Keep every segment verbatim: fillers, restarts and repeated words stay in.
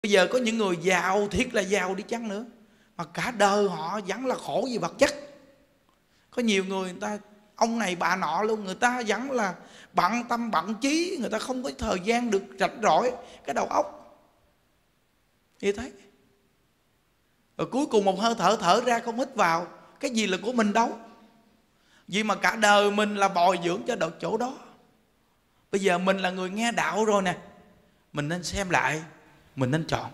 Bây giờ có những người giàu thiệt là giàu đi chăng nữa mà cả đời họ vẫn là khổ vì vật chất. Có nhiều người, người ta ông này bà nọ luôn, người ta vẫn là bận tâm bận trí, người ta không có thời gian được rảnh rỗi cái đầu óc như thế. Rồi cuối cùng một hơi thở thở ra không hít vào, cái gì là của mình đâu. Vì mà cả đời mình là bồi dưỡng cho được chỗ đó. Bây giờ mình là người nghe đạo rồi nè, mình nên xem lại, mình nên chọn.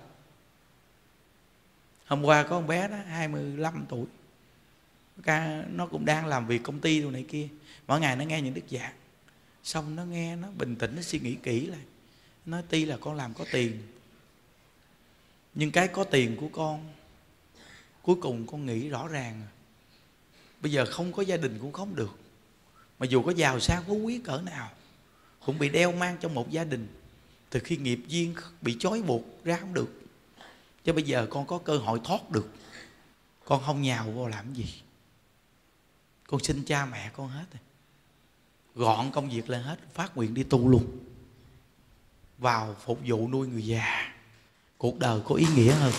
Hôm qua có con bé đó hai mươi lăm tuổi, nó cũng đang làm việc công ty đồ này kia, mỗi ngày nó nghe những đức giảng, xong nó nghe, nó bình tĩnh, nó suy nghĩ kỹ lại. Nói tuy là con làm có tiền, nhưng cái có tiền của con cuối cùng con nghĩ rõ ràng, bây giờ không có gia đình cũng không được, mà dù có giàu sang phú quý cỡ nào cũng bị đeo mang trong một gia đình. Từ khi nghiệp duyên bị trói buộc ra không được, chứ bây giờ con có cơ hội thoát được, con không nhào vô làm gì. Con xin cha mẹ con hết rồi, gọn công việc lên hết, phát nguyện đi tu luôn, vào phục vụ nuôi người già. Cuộc đời có ý nghĩa hơn.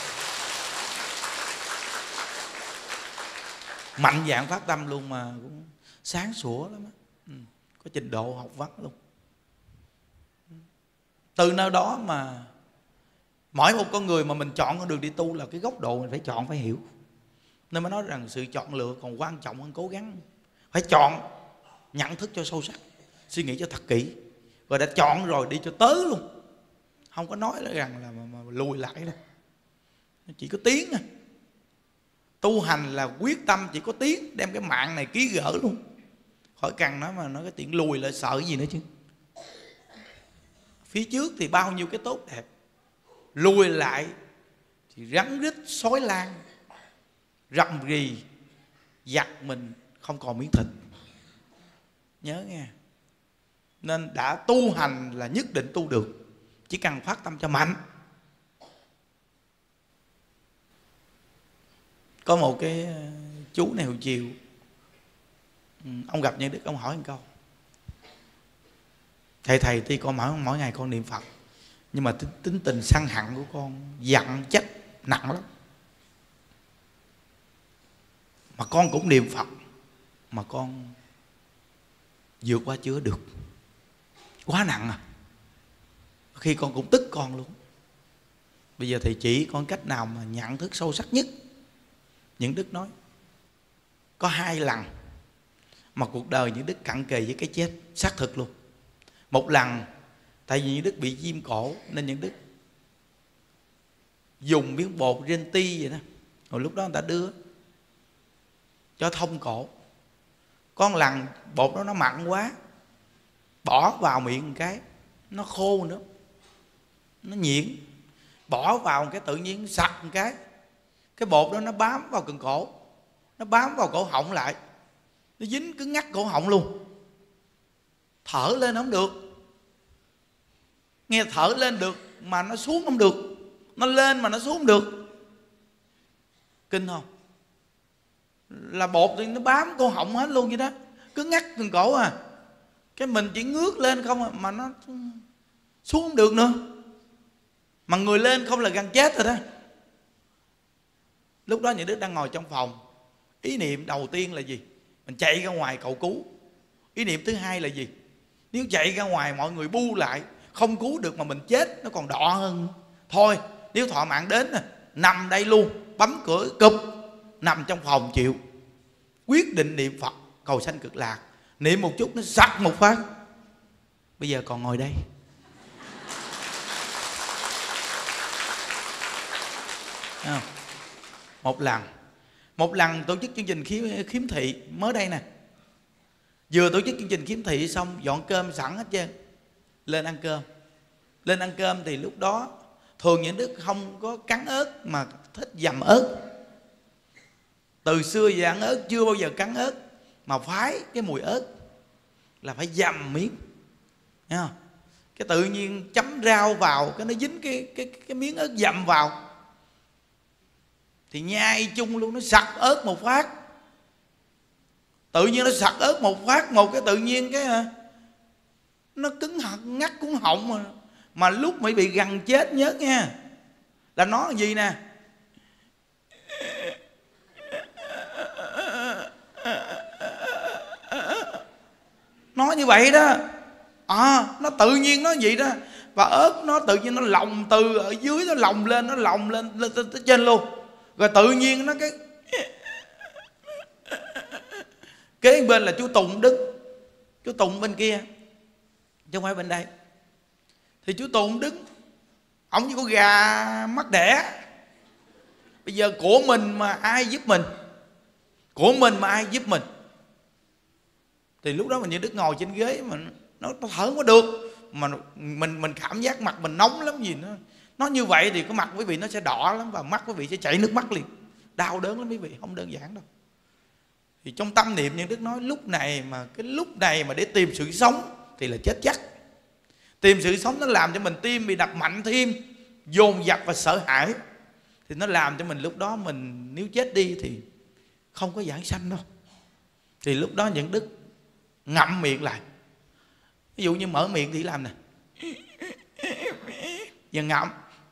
Mạnh dạn phát tâm luôn, mà cũng sáng sủa lắm á. Ừ, có trình độ học vấn luôn. Từ nơi đó mà mỗi một con người mà mình chọn con đường đi tu là cái góc độ mình phải chọn, phải hiểu. Nên mới nói rằng sự chọn lựa còn quan trọng hơn cố gắng. Phải chọn, nhận thức cho sâu sắc, suy nghĩ cho thật kỹ, rồi đã chọn rồi đi cho tới luôn. Không có nói rằng là mà, mà lùi lại đâu. Chỉ có tiến à. Tu hành là quyết tâm, chỉ có tiến, đem cái mạng này ký gỡ luôn. Khỏi cần nói mà nói cái tiếng lùi lại sợ gì nữa chứ. Phía trước thì bao nhiêu cái tốt đẹp, lùi lại thì rắn rít sói lan, rầm rì giặt mình không còn miếng thịt. Nhớ nghe. Nên đã tu hành là nhất định tu được, chỉ cần phát tâm cho mạnh. Có một cái chú này hồi chiều, ông gặp Nhân Đức, ông hỏi một câu: Thầy thầy tuy con mỗi, mỗi ngày con niệm Phật, nhưng mà tính, tính tình sân hận của con, giận trách nặng lắm. Mà con cũng niệm Phật, mà con vượt qua chưa được, quá nặng à. Khi con cũng tức con luôn. Bây giờ thầy chỉ con cách nào mà nhận thức sâu sắc nhất. Những Đức nói có hai lần mà cuộc đời những Đức cận kề với cái chết, xác thực luôn. Một lần tại vì những Đức bị viêm cổ, nên những Đức dùng miếng bột rên ti vậy đó. Hồi lúc đó người ta đưa cho thông cổ. Con lần bột đó nó mặn quá, bỏ vào miệng một cái nó khô nữa, nó nhuyễn. Bỏ vào một cái tự nhiên sặc một cái, cái bột đó nó bám vào cần cổ, nó bám vào cổ họng lại, nó dính cứng ngắt cổ họng luôn. Thở lên không được, nghe thở lên được mà nó xuống không được, nó lên mà nó xuống không được. Kinh không? Là bột thì nó bám cổ họng hết luôn vậy đó, cứng ngắt cần cổ à. Cái mình chỉ ngước lên không à, mà nó xuống không được nữa. Mà người lên không là gần chết rồi đó. Lúc đó những đứa đang ngồi trong phòng, ý niệm đầu tiên là gì? Mình chạy ra ngoài cầu cứu. Ý niệm thứ hai là gì? Nếu chạy ra ngoài mọi người bu lại, không cứu được mà mình chết nó còn đọ hơn. Thôi nếu thọ mạng đến nằm đây luôn, bấm cửa cụp, nằm trong phòng chịu. Quyết định niệm Phật cầu sanh cực lạc. Niệm một chút nó sặc một phát, bây giờ còn ngồi đây. À, một lần Một lần tổ chức chương trình khiếm, khiếm thị mới đây nè. Vừa tổ chức chương trình khiếm thị xong, dọn cơm sẵn hết trơn, lên ăn cơm. Lên ăn cơm thì lúc đó thường những Đức không có cắn ớt mà thích dầm ớt. Từ xưa giờ ăn ớt chưa bao giờ cắn ớt, mà phái cái mùi ớt là phải dầm miếng. Thấy không? Cái tự nhiên chấm rau vào, cái nó dính cái, cái, cái miếng ớt dầm vào, thì nhai chung luôn, nó sặc ớt một phát. Tự nhiên nó sặc ớt một phát, một cái tự nhiên cái nó cứng ngắt cuốn họng mà. Mà lúc mới bị gần chết nhớ nha, Là nó là gì nè? Nó như vậy đó. À, nó tự nhiên nó vậy đó. Và ớt nó tự nhiên nó lồng từ ở dưới, nó lồng lên, nó lồng lên, lên tới, tới trên luôn. Rồi tự nhiên nó cái kế bên là chú Tùng đứng. Chú Tùng bên kia, chứ không phải bên đây. Thì chú Tùng đứng, ổng như con gà mắc đẻ. Bây giờ của mình mà ai giúp mình? Của mình mà ai giúp mình? Thì lúc đó mình như Đức ngồi trên ghế mà nó, nó thở không có được. Mà mình mình cảm giác mặt mình nóng lắm gì nó. Nó như vậy thì cái mặt quý vị nó sẽ đỏ lắm. Và mắt quý vị sẽ chảy nước mắt liền. Đau đớn lắm quý vị, không đơn giản đâu. Thì trong tâm niệm như Đức nói, lúc này mà cái lúc này mà để tìm sự sống thì là chết chắc. Tìm sự sống nó làm cho mình tim bị đập mạnh thêm, dồn dập và sợ hãi. Thì nó làm cho mình lúc đó mình nếu chết đi thì không có giảng sanh đâu. Thì lúc đó những Đức ngậm miệng lại. Ví dụ như mở miệng thì làm nè, và ngậm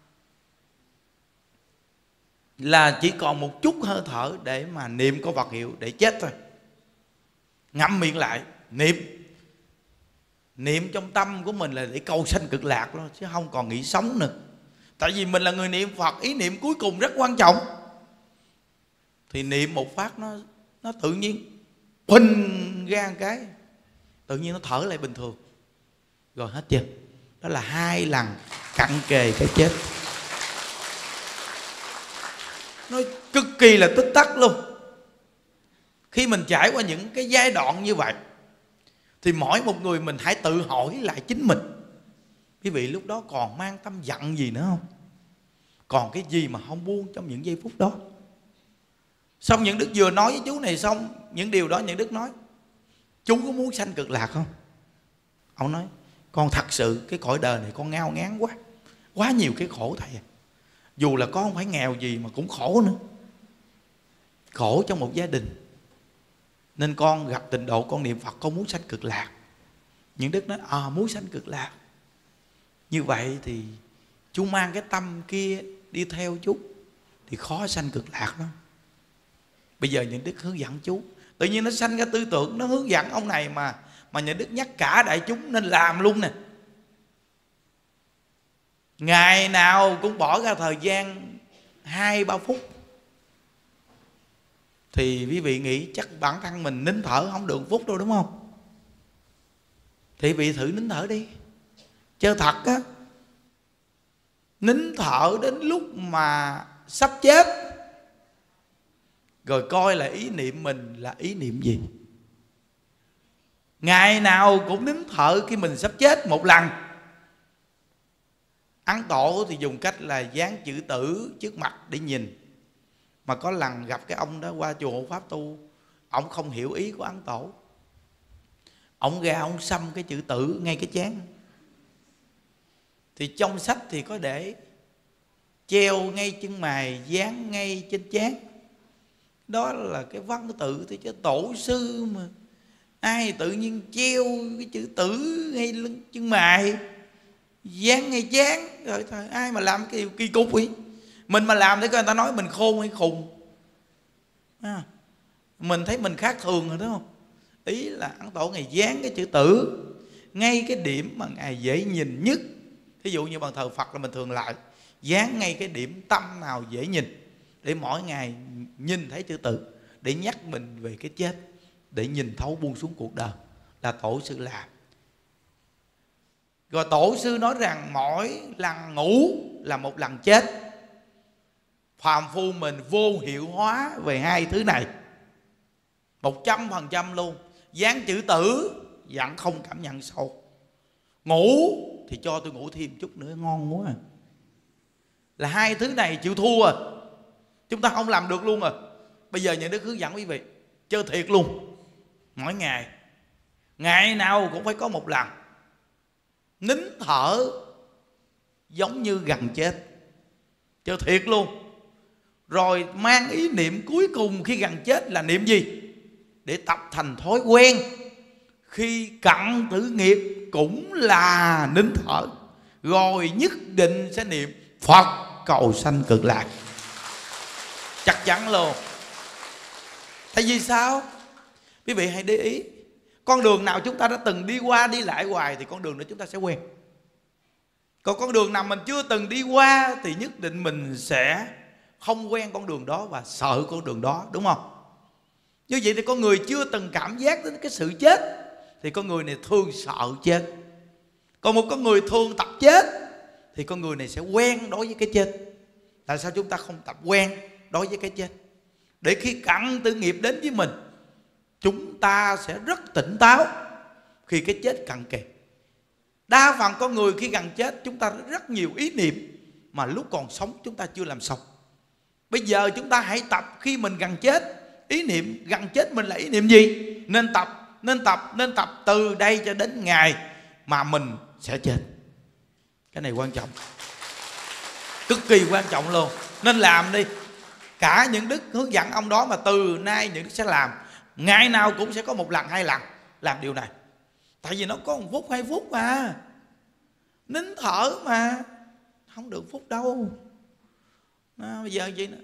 là chỉ còn một chút hơi thở để mà niệm câu Phật hiệu để chết thôi. Ngậm miệng lại niệm. Niệm trong tâm của mình là để cầu sanh cực lạc thôi, chứ không còn nghĩ sống nữa. Tại vì mình là người niệm Phật, ý niệm cuối cùng rất quan trọng. Thì niệm một phát nó nó tự nhiên phình ra một cái, tự nhiên nó thở lại bình thường. Rồi hết chưa? Đó là hai lần cận kề cái chết. Nó cực kỳ là tích tắc luôn. Khi mình trải qua những cái giai đoạn như vậy thì mỗi một người mình hãy tự hỏi lại chính mình. Quý vị lúc đó còn mang tâm giận gì nữa không? Còn cái gì mà không buông trong những giây phút đó? Xong những Đức vừa nói với chú này xong những điều đó, những Đức nói, chú có muốn sanh cực lạc không? Ông nói, con thật sự cái cõi đời này con ngao ngán quá. Quá nhiều cái khổ thầy à. Dù là con không phải nghèo gì mà cũng khổ nữa. Khổ trong một gia đình. Nên con gặp tịnh độ con niệm Phật con muốn sanh cực lạc. Những Đức nói, à muốn sanh cực lạc. Như vậy thì chú mang cái tâm kia đi theo chú thì khó sanh cực lạc lắm. Bây giờ những Đức hướng dẫn chú. Tự nhiên nó sanh ra tư tưởng, nó hướng dẫn ông này mà Mà những Đức nhắc cả đại chúng nên làm luôn nè. Ngày nào cũng bỏ ra thời gian hai ba phút. Thì quý vị nghĩ chắc bản thân mình nín thở không được phút đâu đúng không? Thì quý vị thử nín thở đi. Chơi thật á. Nín thở đến lúc mà sắp chết, rồi coi là ý niệm mình là ý niệm gì. Ngày nào cũng nín thở khi mình sắp chết một lần. Ấn Tổ thì dùng cách là dán chữ tử trước mặt để nhìn. Mà có lần gặp cái ông đó qua chùa Hộ Pháp tu, ông không hiểu ý của Ấn Tổ. Ông ra ông xăm cái chữ tử ngay cái trán. Thì trong sách thì có để treo ngay chân mày, dán ngay trên trán. Đó là cái văn tự thì chứ tổ sư mà ai tự nhiên treo cái chữ tử ngay lưng chân mày, dán ngay trán. Rồi thôi, ai mà làm cái điều kỳ cục vậy? Mình mà làm để coi người ta nói mình khôn hay khùng à, mình thấy mình khác thường rồi đúng không? Ý là Ấn Tổ Ngài dán cái chữ tử ngay cái điểm mà Ngài dễ nhìn nhất. Thí dụ như bàn thờ Phật là mình thường lại dán ngay cái điểm tâm nào dễ nhìn, để mỗi ngày nhìn thấy chữ tử, để nhắc mình về cái chết, để nhìn thấu buông xuống cuộc đời. Là tổ sư làm. Rồi tổ sư nói rằng mỗi lần ngủ là một lần chết. Phàm phu mình vô hiệu hóa về hai thứ này một trăm phần trăm luôn. Dán chữ tử vẫn không cảm nhận sâu. Ngủ thì cho tôi ngủ thêm chút nữa ngon quá à. Là hai thứ này chịu thua à. Chúng ta không làm được luôn à. Bây giờ nhà Đức hướng dẫn quý vị chơi thiệt luôn. Mỗi ngày, ngày nào cũng phải có một lần nín thở giống như gần chết. Chơi thiệt luôn. Rồi mang ý niệm cuối cùng khi gần chết là niệm gì? Để tập thành thói quen. Khi cận tử nghiệp cũng là nín thở. Rồi nhất định sẽ niệm Phật cầu sanh cực lạc. Chắc chắn luôn. Tại vì sao? Quý vị hãy để ý, con đường nào chúng ta đã từng đi qua đi lại hoài thì con đường đó chúng ta sẽ quen. Còn con đường nào mình chưa từng đi qua thì nhất định mình sẽ không quen con đường đó và sợ con đường đó, đúng không? Như vậy thì con người chưa từng cảm giác đến cái sự chết thì con người này thường sợ chết. Còn một con người thường tập chết thì con người này sẽ quen đối với cái chết. Tại sao chúng ta không tập quen đối với cái chết? Để khi cận tử nghiệp đến với mình, chúng ta sẽ rất tỉnh táo khi cái chết cận kề. Đa phần con người khi gần chết chúng ta rất nhiều ý niệm mà lúc còn sống chúng ta chưa làm xong. Bây giờ chúng ta hãy tập khi mình gần chết. Ý niệm gần chết mình là ý niệm gì? Nên tập, nên tập, nên tập từ đây cho đến ngày mà mình sẽ chết. Cái này quan trọng, cực kỳ quan trọng luôn. Nên làm đi. Cả những đức hướng dẫn ông đó mà từ nay những đức sẽ làm. Ngày nào cũng sẽ có một lần hai lần làm điều này. Tại vì nó có một phút hai phút mà, nín thở mà, không được phút đâu. À, bây giờ vậy nữa.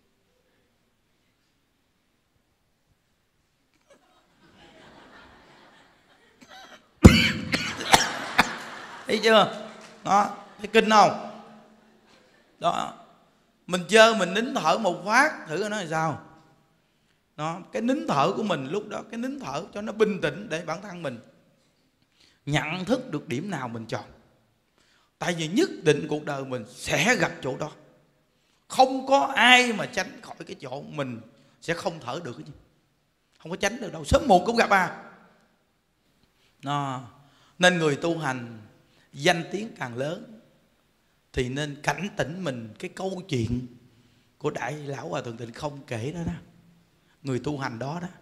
Thấy chưa? Đó, thấy kinh không? Đó, mình chơi mình nín thở một phát thử nó là sao. Đó, cái nín thở của mình lúc đó, cái nín thở cho nó bình tĩnh để bản thân mình nhận thức được điểm nào mình chọn. Tại vì nhất định cuộc đời mình sẽ gặp chỗ đó. Không có ai mà tránh khỏi cái chỗ mình sẽ không thở được cái gì. Không có tránh được đâu, sớm muộn cũng gặp à. Đó. Nên người tu hành danh tiếng càng lớn thì nên cảnh tỉnh mình cái câu chuyện của Đại Lão Hòa Thượng Tịnh Không kể đó đó. Người tu hành đó đó,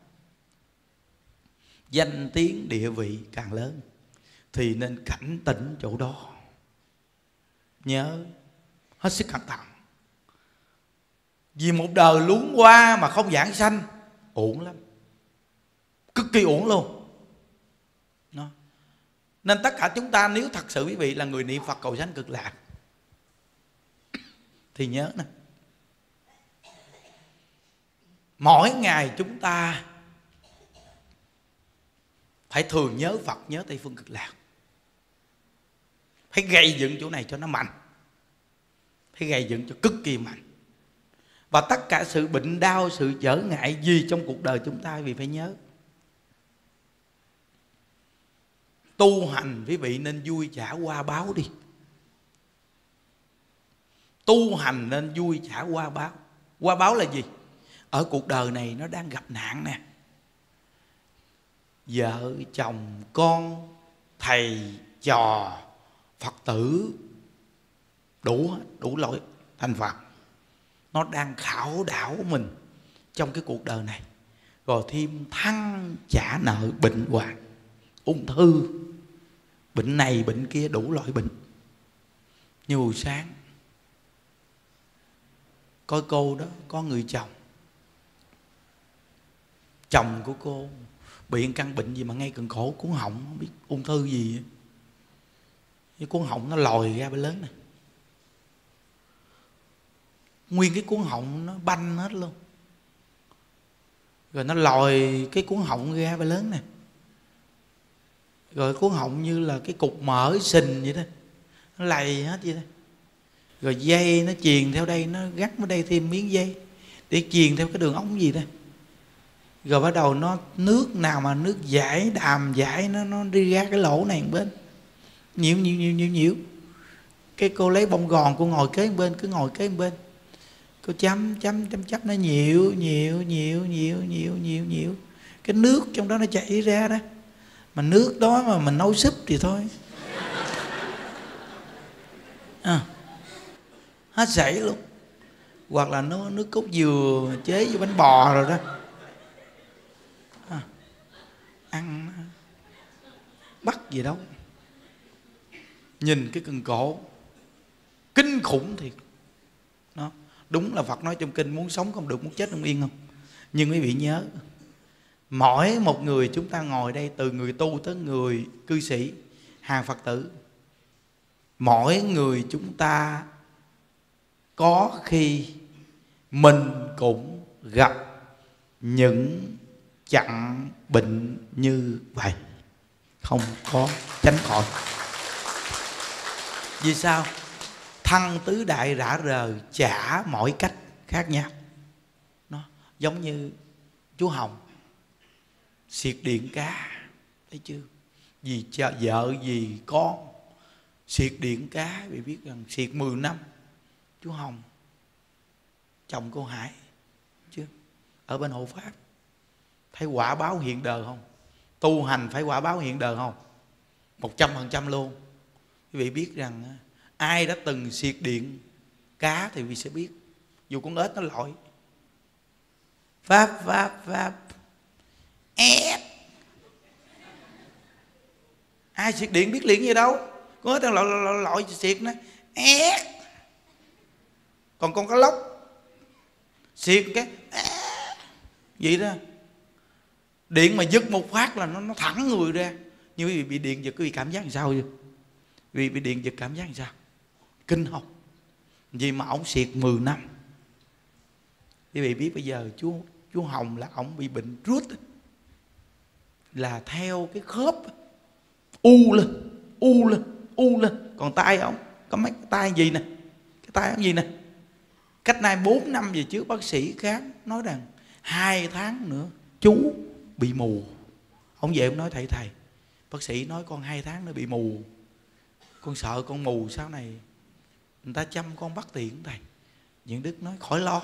danh tiếng địa vị càng lớn thì nên cảnh tỉnh chỗ đó. Nhớ hết sức cẩn thận. Vì một đời luống qua mà không giảng sanh uổng lắm, cực kỳ uổng luôn. Đó. Nên tất cả chúng ta nếu thật sự quý vị là người niệm Phật cầu sanh cực lạc thì nhớ nè, mỗi ngày chúng ta phải thường nhớ Phật, nhớ Tây Phương Cực Lạc. Phải gây dựng chỗ này cho nó mạnh, phải gây dựng cho cực kỳ mạnh. Và tất cả sự bệnh đau, sự trở ngại gì trong cuộc đời chúng ta quý vị phải nhớ, tu hành quý vị nên vui trả qua báo đi. Tu hành nên vui trả qua báo. Qua báo là gì? Ở cuộc đời này nó đang gặp nạn nè, vợ, chồng, con, thầy, trò, Phật tử, đủ đủ loại thành Phật, nó đang khảo đảo mình trong cái cuộc đời này. Rồi thêm thăng trả nợ, bệnh hoạn, ung thư, bệnh này bệnh kia, đủ loại bệnh. Như buổi sáng coi cô đó, có người chồng, chồng của cô bị căn bệnh gì mà ngay cần cổ cuốn họng, không biết ung thư gì, cái cuốn họng nó lòi ra bên lớn này, nguyên cái cuốn họng nó banh hết luôn, rồi nó lòi cái cuốn họng ra bên lớn nè, rồi cuốn họng như là cái cục mỡ sình vậy đó, nó lầy hết vậy đó. Rồi dây nó chuyền theo đây, nó gắt ở đây thêm miếng dây để chuyền theo cái đường ống gì đó. Rồi bắt đầu nó nước nào mà nước giải, đàm giải, nó nó đi ra cái lỗ này một bên, nhiều nhiều nhiều nhiều nhiều. Cái cô lấy bông gòn, cô ngồi kế một bên, cứ ngồi kế một bên, cô chấm chấm chấm chấm nó nhiều nhiều nhiều nhiều nhiều nhiều nhiều. Cái nước trong đó nó chảy ra đó, mà nước đó mà mình nấu súp thì thôi à, hết sảy luôn. Hoặc là nó nước cốt dừa chế với bánh bò rồi đó à, ăn bắt gì đâu. Nhìn cái cần cổ kinh khủng thiệt. Đó, đúng là Phật nói trong kinh muốn sống không được, muốn chết không yên không. Nhưng quý vị nhớ, mỗi một người chúng ta ngồi đây, từ người tu tới người cư sĩ, hàng Phật tử, mỗi người chúng ta có khi mình cũng gặp những chặng bệnh như vậy, không có tránh khỏi. Vì sao? Thân tứ đại rã rời trả mọi cách khác nhau. Nó giống như chú Hồng xiệt điện cá, thấy chưa? Vì vợ vì con xiệt điện cá. Vì biết rằng xiệt mười năm. Chú Hồng chồng cô Hải chưa? Ở bên hộ pháp thấy quả báo hiện đời không? Tu hành phải quả báo hiện đời không? Một trăm phần trăm luôn. Quý vị biết rằng ai đã từng xiệt điện cá thì quý vị sẽ biết. Dù con ếch nó lội pháp pháp pháp ép, ai xiệt điện biết liền gì đâu. Con ếch nó lội lội, lội xiệt nó ép. Còn con cá lóc xiệt cái vậy đó, điện mà giật một phát là nó, nó thẳng người ra. Nhưng quý vị bị điện giật quý vị cảm giác làm sao chưa? Quý vị bị điện giật cảm giác làm sao? Kinh không? Vì mà ổng xiệt mười năm. Quý vị biết bây giờ chú chú Hồng là ổng bị bệnh rút, là theo cái khớp u lên, u lên, u lên. Còn tay ổng có mấy cái tay gì nè, cái tay ổng gì nè. Cách nay bốn năm về trước bác sĩ khám nói rằng hai tháng nữa chú bị mù. Ông về ông nói thầy thầy, bác sĩ nói con hai tháng nữa bị mù, con sợ con mù sau này người ta chăm con bắt tiền thầy. Những Đức nói khỏi lo,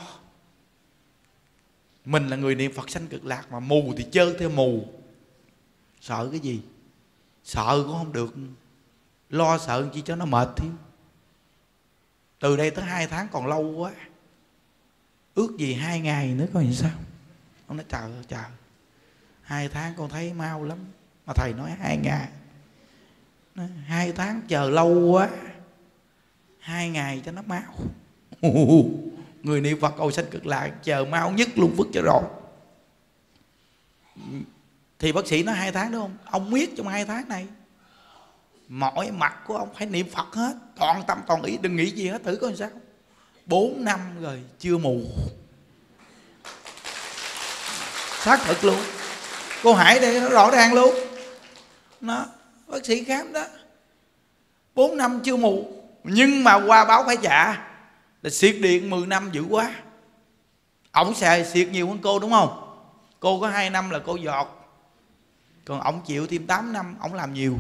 mình là người niệm Phật sanh cực lạc mà mù thì chơi theo mù. Sợ cái gì? Sợ cũng không được, lo sợ chi cho nó mệt thêm. Từ đây tới hai tháng còn lâu quá, ước gì hai ngày nữa coi như sao. Ông nói trời ơi trời, hai tháng con thấy mau lắm. Mà thầy nói hai ngày, nói, hai tháng chờ lâu quá, hai ngày cho nó mau. Người niệm Phật cầu sanh cực lạc chờ mau nhất luôn vứt cho rồi. Thì bác sĩ nói hai tháng đúng không? Ông biết trong hai tháng này mọi mặt của ông phải niệm Phật hết, toàn tâm toàn ý, đừng nghĩ gì hết, thử coi sao. Bốn năm rồi chưa mù, xác thực luôn. Cô Hải đây nó rõ ràng luôn. Nó bác sĩ khám đó, bốn năm chưa mù. Nhưng mà qua báo phải trả, là xiệt điện mười năm dữ quá. Ổng xài xiệt nhiều hơn cô đúng không? Cô có hai năm là cô giọt, còn ổng chịu thêm tám năm, ổng làm nhiều.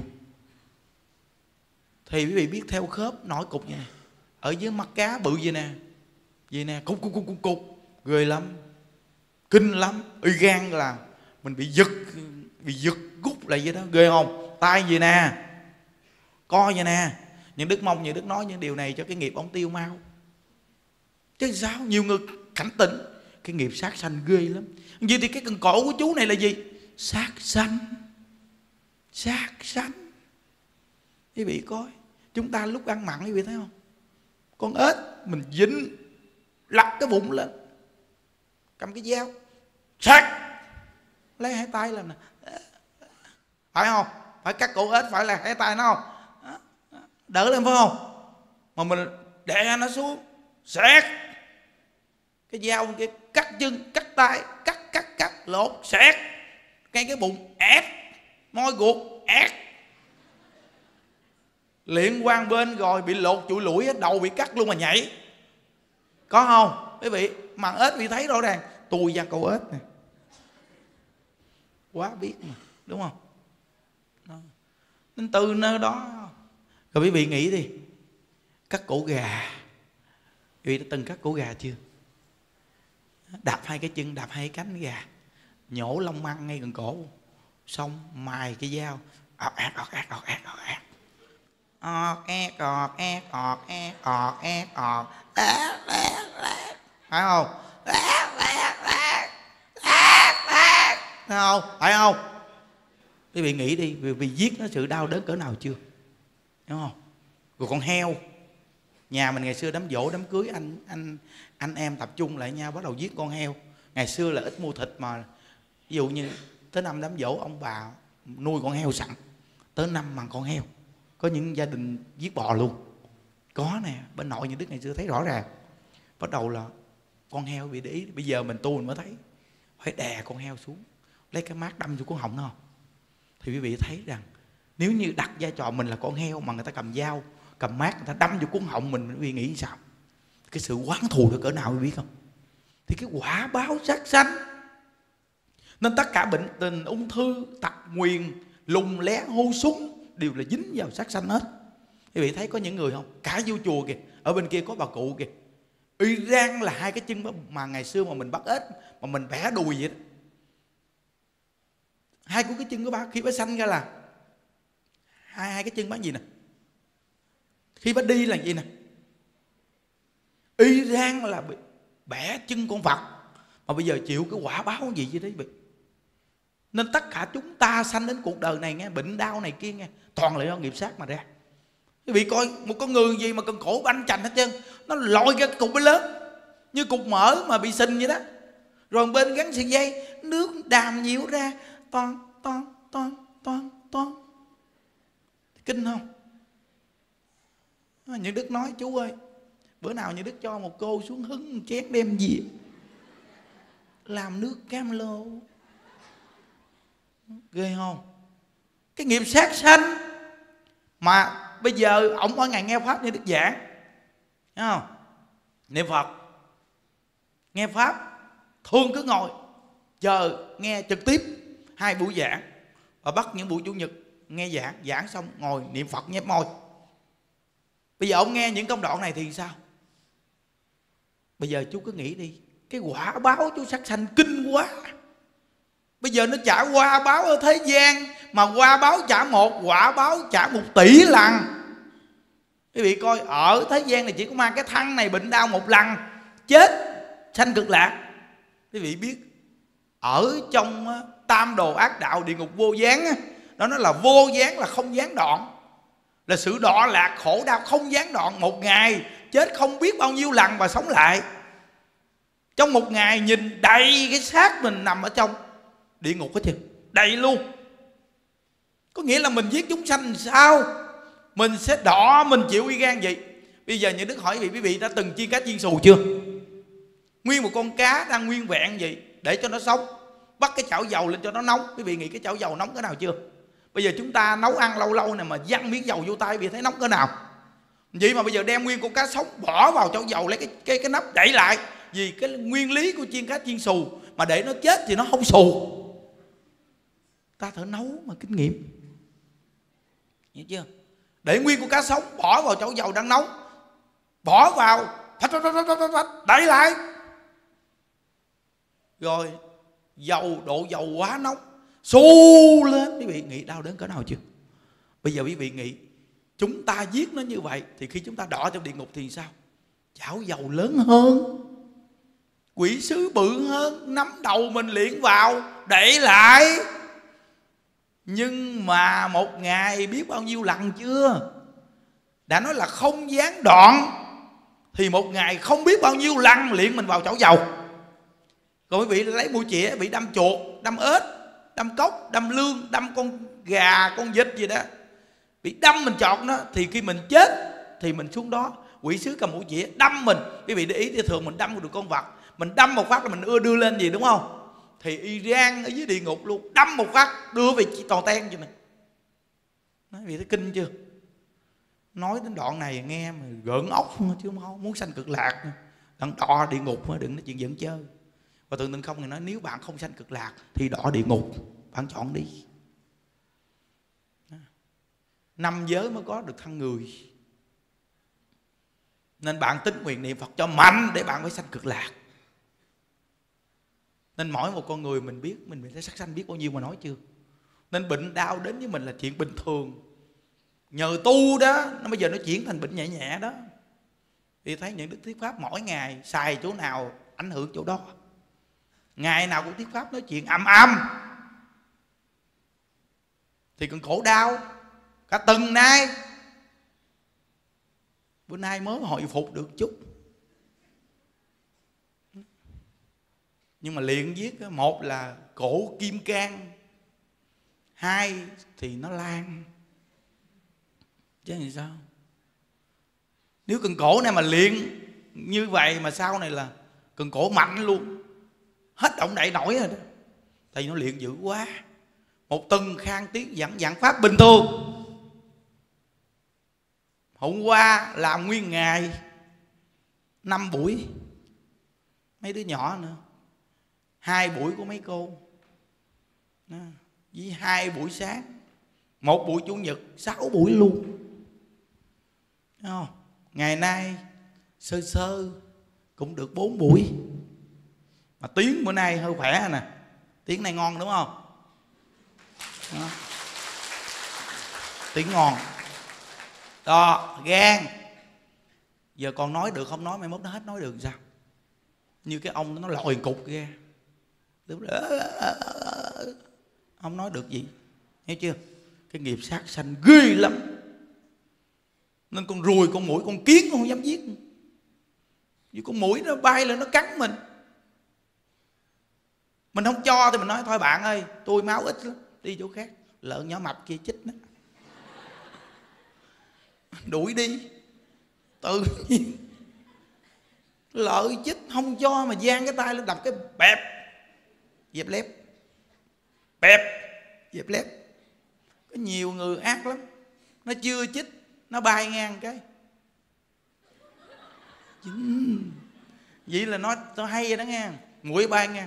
Thì quý vị biết theo khớp nổi cục vậy nè, ở dưới mắt cá bự vậy nè, vậy nè, cục cục cục cục cục, ghê lắm, kinh lắm. Y gan là mình bị giật, bị giật gút lại vậy đó, ghê không? Tay vậy nè, co vậy nè. Nhưng Đức mong như Đức nói những điều này cho cái nghiệp ông tiêu mau. Chứ sao? Nhiều người cảnh tỉnh, cái nghiệp sát sanh ghê lắm. Vậy thì cái cần cổ của chú này là gì? Sát sanh. Sát sanh. Quý vị coi, chúng ta lúc ăn mặn quý vị thấy không? Con ếch mình dính, lật cái bụng lên, cầm cái dao sát, lấy hai tay làm nè, phải không? Phải cắt cổ ếch phải là hai tay nó không? Đỡ lên phải không? Mà mình đè nó xuống, xẹt cái dao kia, cắt chân, cắt tay, cắt cắt cắt lột, xẹt ngay cái bụng, ép môi ruột, ép liên quan bên rồi bị lột chuỗi lũi, đầu bị cắt luôn mà nhảy. Có không quý vị? Màn ếch vị thấy rõ ràng, tôi ra câu ếch này quá biết mà, đúng không? Đó. Nên từ nơi đó rồi quý vị nghĩ đi, cắt cổ gà, quý vị đã từng cắt cổ gà chưa? Đạp hai cái chân, đạp hai cái cánh gà, nhổ lông măng ngay gần cổ, xong mài cái dao, ọt ạt ọt ạt ọt ạt ọt ạt ọt ạt ọt ạt ọt ạt ọt ạt ọt ạt, phải không? Phải không? Phải không? Quý vị nghĩ đi, vì, vì giết nó sự đau đớn cỡ nào chưa? Đúng không? Rồi con heo, nhà mình ngày xưa đám giỗ đám cưới anh anh anh em tập trung lại nhau bắt đầu giết con heo. Ngày xưa là ít mua thịt mà, ví dụ như tới năm đám giỗ ông bà nuôi con heo sẵn, tới năm bằng con heo. Có những gia đình giết bò luôn, có nè, bên nội như Đức ngày xưa thấy rõ ràng. bắt đầu là con heo bị để ý. Bây giờ mình tu mình mới thấy phải đè con heo xuống, lấy cái mát đâm vô cuốn họng nó không. Thì quý vị thấy rằng nếu như đặt vai trò mình là con heo mà người ta cầm dao, cầm mát người ta đâm vô cuốn họng mình, quý vị nghĩ sao? Cái sự oán thù nó cỡ nào quý vị biết không? Thì cái quả báo sát sanh. Nên tất cả bệnh tình, ung thư, tật nguyền, lùng lé, hô súng đều là dính vào sát sanh hết. Quý vị thấy có những người không? Cả vô chùa kìa, ở bên kia có bà cụ kìa, y rang là hai cái chân mà ngày xưa mà mình bắt ếch mà mình bẻ đùi vậy đó. Hai của cái chân của bà khi bà sanh ra là hai hai cái chân bà gì nè, khi bà đi là gì nè, y rang là bị bẻ chân con vật, mà bây giờ chịu cái quả báo gì vậy đấy vậy. Nên tất cả chúng ta sanh đến cuộc đời này nghe, bệnh đau này kia nghe, toàn là do nghiệp sát mà ra. Quý vị coi một con người gì mà cần khổ banh chành hết trơn, nó lòi ra cái cục bên lớn như cục mỡ mà bị sình vậy đó, rồi bên gắn sợi dây, nước đàm nhiễu ra toan toan toan toan toan. Kinh không? Những Đức nói chú ơi, bữa nào Như Đức cho một cô xuống hứng chén đem về làm nước cam lô. Ghê không? Cái nghiệp sát sanh. Mà bây giờ ông mỗi ngày nghe pháp Như Đức giảng, thấy không? Niệm Phật, nghe pháp, thường cứ ngồi chờ nghe trực tiếp hai buổi giảng, và bắt những buổi chủ nhật nghe giảng, giảng xong ngồi niệm Phật nhép môi. Bây giờ ông nghe những công đoạn này thì sao? Bây giờ chú cứ nghĩ đi, cái quả báo chú sát sanh kinh quá. Bây giờ nó trả quả báo ở thế gian, mà quả báo trả một, quả báo trả một tỷ lần. Quý vị coi, ở thế gian này chỉ có mang cái thân này bệnh đau một lần, chết sanh cực lạc. Quý vị biết ở trong tam đồ ác đạo địa ngục vô gián đó, nó là vô gián là không gián đoạn, là sự đọa lạc khổ đau không gián đoạn. Một ngày chết không biết bao nhiêu lần và sống lại. Trong một ngày nhìn đầy cái xác mình nằm ở trong địa ngục hết trơn, đầy luôn. Có nghĩa là mình giết chúng sanh sao? Mình sẽ đỏ, mình chịu y gan vậy. Bây giờ Như Đức hỏi quý vị, quý vị đã từng chiên cá chiên xù chưa? Nguyên một con cá đang nguyên vẹn vậy, để cho nó sống, bắt cái chảo dầu lên cho nó nóng. Quý vị nghĩ cái chảo dầu nóng cỡ nào chưa? Bây giờ chúng ta nấu ăn lâu lâu này mà văng miếng dầu vô tay, quý vị thấy nóng cỡ nào? Vậy mà bây giờ đem nguyên con cá sống bỏ vào chảo dầu, lấy cái cái cái nắp đậy lại. Vì cái nguyên lý của chiên cá chiên xù, mà để nó chết thì nó không xù. Ta thử nấu mà kinh nghiệm, hiểu chưa? Để nguyên con cá sống bỏ vào chảo dầu đang nóng, bỏ vào phách, phách, phách, phách, phách, đậy lại, rồi dầu độ dầu quá nóng xù lên. Quý vị nghĩ đau đớn cỡ nào chưa? Bây giờ quý vị nghĩ chúng ta giết nó như vậy, thì khi chúng ta đọa trong địa ngục thì sao? Chảo dầu lớn hơn, quỷ sứ bự hơn, nắm đầu mình liệng vào đậy lại. Nhưng mà một ngày biết bao nhiêu lần chưa? Đã nói là không gián đoạn, thì một ngày không biết bao nhiêu lần liệng mình vào chảo dầu. Còn quý vị lấy mũi chĩa bị đâm chuột, đâm ếch, đâm cốc, đâm lương, đâm con gà, con vịt gì đó, bị đâm mình chọt nó, thì khi mình chết thì mình xuống đó, quỷ sứ cầm mũi chĩa đâm mình. Quý vị để ý thì thường mình đâm được con vật, mình đâm một phát là mình ưa đưa lên gì, đúng không? Thì Iran ở dưới địa ngục luôn, đâm một phát đưa về tò ten cho mình. Nói vị thấy kinh chưa? Nói đến đoạn này nghe mà gợn ốc chứ không muốn sanh cực lạc. Đang đọa địa ngục mà đừng nói chuyện giỡn chơi. Và Thượng Tịnh Không thì nói nếu bạn không sanh cực lạc thì đọa địa ngục, bạn chọn đi. Năm giới mới có được thân người. Nên bạn tín nguyện niệm Phật cho mạnh để bạn phải sanh cực lạc. Nên mỗi một con người mình biết, mình mình thấy sát sanh biết bao nhiêu mà nói chưa. Nên bệnh đau đến với mình là chuyện bình thường. Nhờ tu đó, nó bây giờ nó chuyển thành bệnh nhẹ nhẹ đó. Thì thấy những đức thuyết pháp mỗi ngày xài chỗ nào ảnh hưởng chỗ đó. Ngày nào cũng thuyết pháp nói chuyện âm âm, thì còn khổ đau cả từng nay. Bữa nay mới hồi phục được chút. Nhưng mà liền viết, một là cổ kim cang, hai thì nó lan. Chứ làm sao? Nếu cần cổ này mà liền như vậy mà sau này là cần cổ mạnh luôn, hết động đậy nổi rồi đó. Tại vì nó luyện dữ quá. Một tuần khang tiếng giảng giảng pháp bình thường. Hôm qua làm nguyên ngày năm buổi, mấy đứa nhỏ nữa, hai buổi của mấy cô đó, với hai buổi sáng, một buổi chủ nhật, sáu buổi luôn. Thấy không? Ngày nay sơ sơ cũng được bốn buổi. Mà tiếng bữa nay hơi khỏe nè, tiếng này ngon đúng không? Đó. Tiếng ngon đó, gan. Giờ còn nói được không nói, mai mốt nó hết nói được sao? Như cái ông nó lòi cục ra, không nói được gì. Hiểu chưa? Cái nghiệp sát sanh ghê lắm. Nên con ruồi, con muỗi, con kiến con không dám giết. Vì con muỗi nó bay lên nó cắn mình. Mình không cho thì mình nói thôi bạn ơi, tôi máu ít lắm, đi chỗ khác. Lợn nhỏ mập kia chích nó, đuổi đi. Tự nhiên lợi chích không cho mà giang cái tay lên đập cái bẹp, dẹp lép, bẹp, dẹp lép. Có nhiều người ác lắm, nó chưa chích nó bay ngang cái vậy là nó nó hay rồi đó nghe. Mũi bay ngang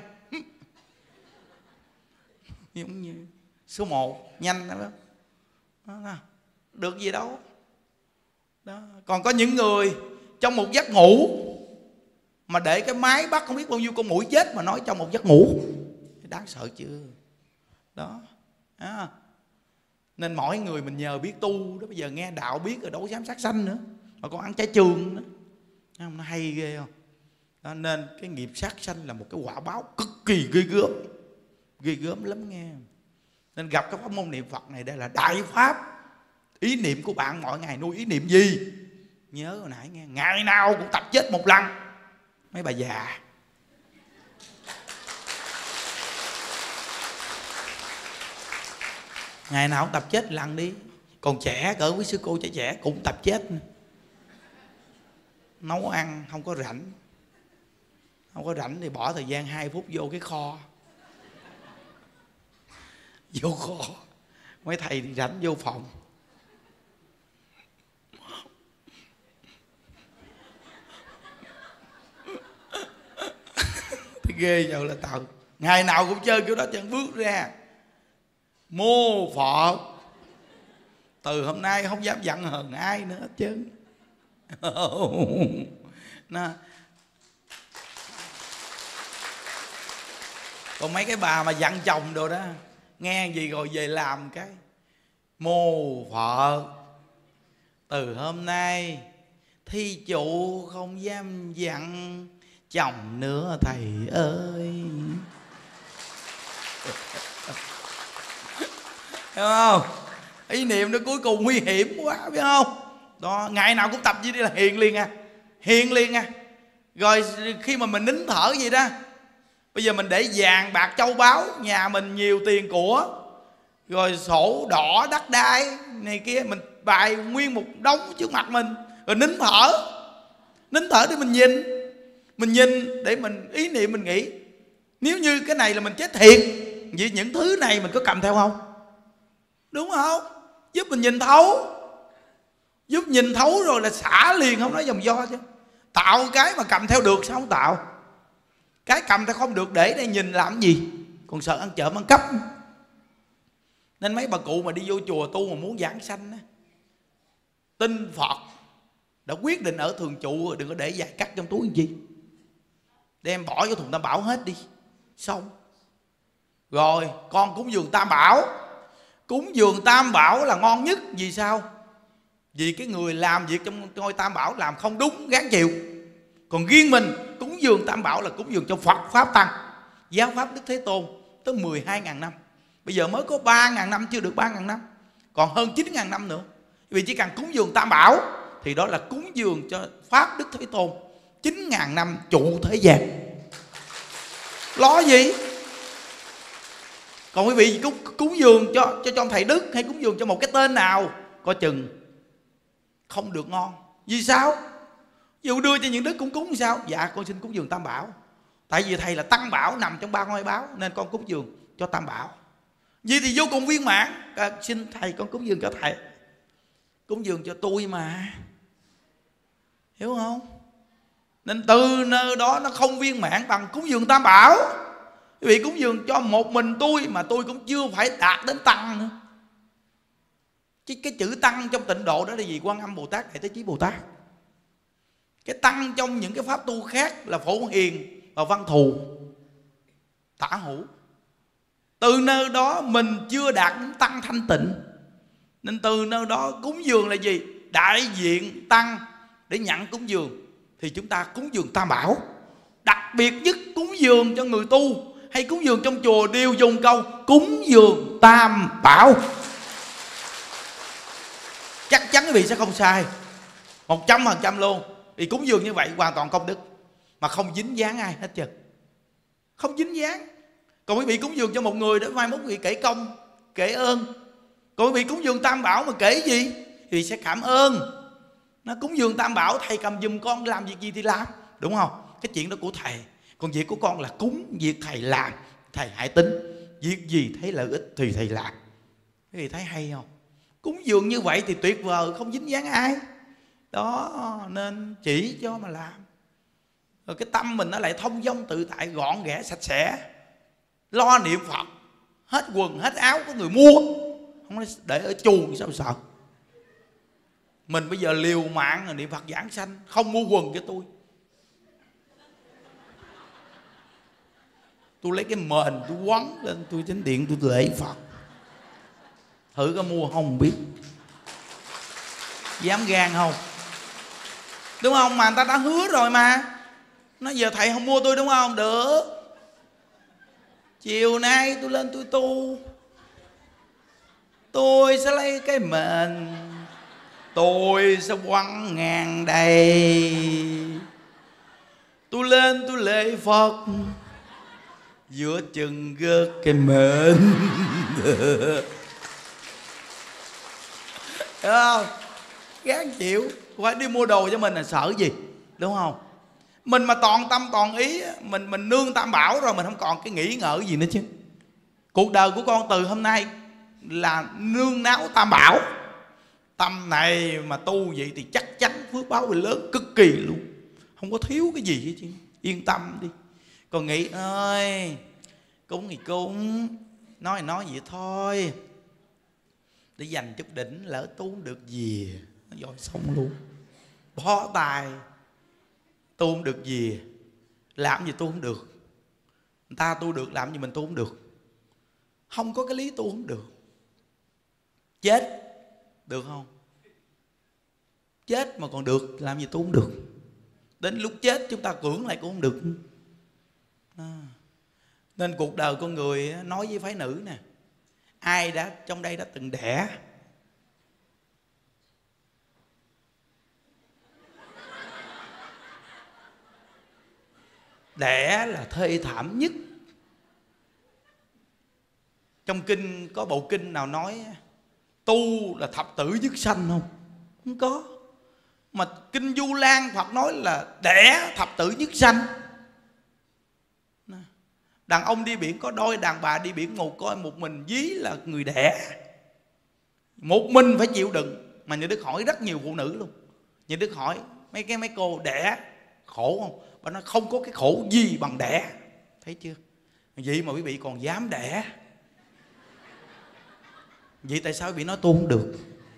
giống như số một nhanh đó, đó. Được gì đâu đó. Còn có những người trong một giấc ngủ mà để cái máy bắt không biết bao nhiêu con muỗi chết mà nói trong một giấc ngủ, đáng sợ chưa đó à. Nên mỗi người mình nhờ biết tu đó. Bây giờ nghe đạo biết rồi đâu có dám sát sanh nữa, mà còn ăn trái trường nữa. Nó hay ghê không đó. Nên cái nghiệp sát sanh là một cái quả báo cực kỳ ghê gớm, ghê gớm lắm nghe. Nên gặp cái pháp môn niệm Phật này, đây là đại pháp. Ý niệm của bạn mọi ngày nuôi ý niệm gì? Nhớ hồi nãy nghe, ngày nào cũng tập chết một lần. Mấy bà già ngày nào cũng tập chết lần đi. Còn trẻ cỡ với sư cô trẻ trẻ cũng tập chết. Nấu ăn không có rảnh, không có rảnh thì bỏ thời gian hai phút vô cái kho, vô kho. Mấy thầy thì rảnh vô phòng. Thì ghê vậy là tao ngày nào cũng chơi kiểu đó, chẳng bước ra mô Phật, từ hôm nay không dám giận hờn ai nữa hết trơn. Nó. Còn mấy cái bà mà dặn chồng đồ đó, nghe gì rồi về làm cái mô Phật, từ hôm nay thi chủ không dám dặn chồng nữa thầy ơi. Hiểu không? Ý niệm nó cuối cùng nguy hiểm quá, biết không? Đó, ngày nào cũng tập gì đi là hiền liền à, hiền liền à. Rồi khi mà mình nín thở gì đó, bây giờ mình để vàng bạc châu báu, nhà mình nhiều tiền của, rồi sổ đỏ đất đai này kia, mình bày nguyên một đống trước mặt mình, rồi nín thở. Nín thở để mình nhìn, mình nhìn để mình ý niệm mình nghĩ. Nếu như cái này là mình chết thiệt, vậy những thứ này mình có cầm theo không? Đúng không? Giúp mình nhìn thấu, giúp nhìn thấu rồi là xả liền, không nói dòng do chứ. Tạo cái mà cầm theo được sao không tạo? Cái cầm theo không được để đây nhìn làm gì? Còn sợ ăn trộm ăn cắp. Nên mấy bà cụ mà đi vô chùa tu mà muốn giảng sanh á, tin Phật đã quyết định ở thường trụ rồi, đừng có để vài cắt trong túi làm gì. Đem bỏ vô thùng tam bảo hết đi, xong. Rồi con cúng dường tam bảo. Cúng dường tam bảo là ngon nhất. Vì sao? Vì cái người làm việc trong ngôi tam bảo làm không đúng gán chịu. Còn riêng mình cúng dường tam bảo là cúng dường cho Phật Pháp Tăng, giáo Pháp Đức Thế Tôn tới mười hai ngàn năm. Bây giờ mới có ba ngàn năm, chưa được ba ngàn năm, còn hơn chín ngàn năm nữa. Vì chỉ cần cúng dường tam bảo thì đó là cúng dường cho Pháp Đức Thế Tôn chín ngàn năm trụ thế gian. Lo gì? Còn quý vị cúng, cúng dường cho, cho cho thầy Đức hay cúng dường cho một cái tên nào, coi chừng không được ngon. Vì sao? Dù đưa cho những đứa cúng cúng sao? Dạ con xin cúng dường Tam Bảo. Tại vì thầy là Tăng Bảo, nằm trong ba ngôi báo, nên con cúng dường cho Tam Bảo. Vậy thì vô cùng viên mãn. À, xin thầy con cúng dường cho thầy. Cúng dường cho tôi mà, hiểu không? Nên từ nơi đó nó không viên mãn bằng cúng dường Tam Bảo. Quý vị cúng dường cho một mình tôi mà tôi cũng chưa phải đạt đến tăng nữa. Chứ cái chữ tăng trong tịnh độ đó là gì? Quan Âm Bồ Tát, Đại Thế Chí Bồ Tát. Cái tăng trong những cái pháp tu khác là Phổ Hiền và Văn Thù, Tả Hữu. Từ nơi đó mình chưa đạt đến tăng thanh tịnh, nên từ nơi đó cúng dường là gì? Đại diện tăng để nhận cúng dường thì chúng ta cúng dường Tam Bảo. Đặc biệt nhất cúng dường cho người tu hay cúng dường trong chùa đều dùng câu cúng dường Tam Bảo. Chắc chắn quý vị sẽ không sai, một trăm phần trăm luôn. Vì cúng dường như vậy hoàn toàn công đức, mà không dính dáng ai hết trơn, không dính dáng. Còn quý vị cúng dường cho một người để mai mốt quý vị kể công, kể ơn. Còn quý vị cúng dường Tam Bảo mà kể gì? Thì sẽ cảm ơn. Nó cúng dường Tam Bảo, thầy cầm giùm con làm việc gì thì làm, đúng không? Cái chuyện đó của thầy. Còn việc của con là cúng, việc thầy làm thầy hãy tính, việc gì thấy lợi ích thì thầy làm. Quý vị thấy hay không? Cúng dường như vậy thì tuyệt vời, không dính dáng ai. Đó, nên chỉ cho mà làm. Rồi cái tâm mình nó lại thông dong tự tại, gọn ghẽ, sạch sẽ. Lo niệm Phật, hết quần hết áo có người mua, không để ở chùa sao sợ. Mình bây giờ liều mạng rồi niệm Phật giảng sanh, không mua quần cho tôi. Tôi lấy cái mền tôi quấn lên, tôi chánh điện tôi lễ Phật. Thử có mua không biết. Dám gan không? Đúng không? Mà người ta đã hứa rồi mà. Nói giờ thầy không mua tôi đúng không? Được. Chiều nay tôi lên tôi tu, tôi sẽ lấy cái mền, tôi sẽ quăng ngàn đầy, tôi lên tôi lễ Phật, giữa chừng gớt cái mền. Hiểu không? Gán chịu. Phải đi mua đồ cho mình là sợ gì, đúng không? Mình mà toàn tâm toàn ý, Mình mình nương Tam Bảo rồi, mình không còn cái nghĩ ngợi gì nữa chứ. Cuộc đời của con từ hôm nay là nương náo Tam Bảo. Tâm này mà tu vậy thì chắc chắn phước báo bị lớn cực kỳ luôn, không có thiếu cái gì hết chứ. Yên tâm đi. Còn nghĩ ơi, cúng thì cúng, nói thì nói vậy thôi, để dành chút đỉnh, lỡ tu không được gì nó dội xong luôn. Bó tài, tu không được gì, làm gì tu không được. Người ta tu được, làm gì mình tu không được. Không có cái lý tu không được. Chết được không? Chết mà còn được, làm gì tu không được. Đến lúc chết chúng ta cưỡng lại cũng không được. À. Nên cuộc đời con người nói với phái nữ nè, ai đã trong đây đã từng đẻ? Đẻ là thê thảm nhất. Trong kinh có bộ kinh nào nói tu là thập tử nhất sanh không? Không có. Mà kinh Du Lan Phật nói là đẻ thập tử nhất sanh. Đàn ông đi biển có đôi, đàn bà đi biển một coi, một mình dí là người đẻ. Một mình phải chịu đựng. Mà Như Đức hỏi rất nhiều phụ nữ luôn. Như Đức hỏi mấy cái mấy cô đẻ khổ không? Bà nói không có cái khổ gì bằng đẻ. Thấy chưa? Vậy mà quý vị còn dám đẻ. Vậy tại sao quý vị nói tu không được?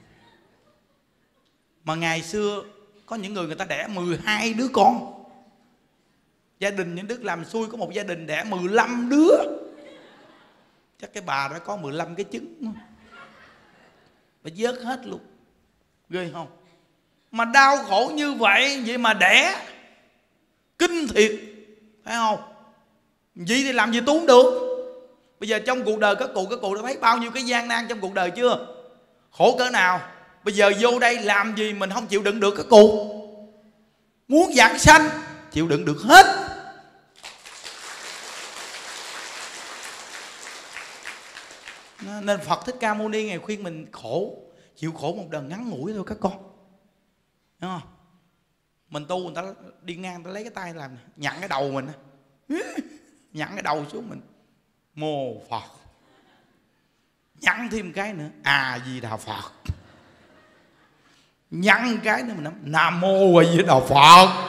Mà ngày xưa có những người người ta đẻ mười hai đứa con. Gia đình Những Đức làm xui có một gia đình đẻ mười lăm đứa. Chắc cái bà đó có mười lăm cái trứng, bà vớt hết luôn. Ghê không? Mà đau khổ như vậy, vậy mà đẻ kinh thiệt, phải không? Vậy thì làm gì tu không được. Bây giờ trong cuộc đời các cụ, các cụ đã thấy bao nhiêu cái gian nan trong cuộc đời chưa? Khổ cỡ nào. Bây giờ vô đây làm gì mình không chịu đựng được các cụ? Muốn giảng sanh chịu đựng được hết. Nên Phật Thích Ca Mâu Ni Ngài khuyên mình khổ, chịu khổ một đời ngắn ngủi thôi các con, đúng không? Mình tu người ta đi ngang, người ta lấy cái tay làm nhặn cái đầu mình, nhặn cái đầu xuống mình mô Phật, nhặn thêm cái nữa A Di Đà Phật, nhăn cái nữa mình nói Nam Mô A Di Đà Phật.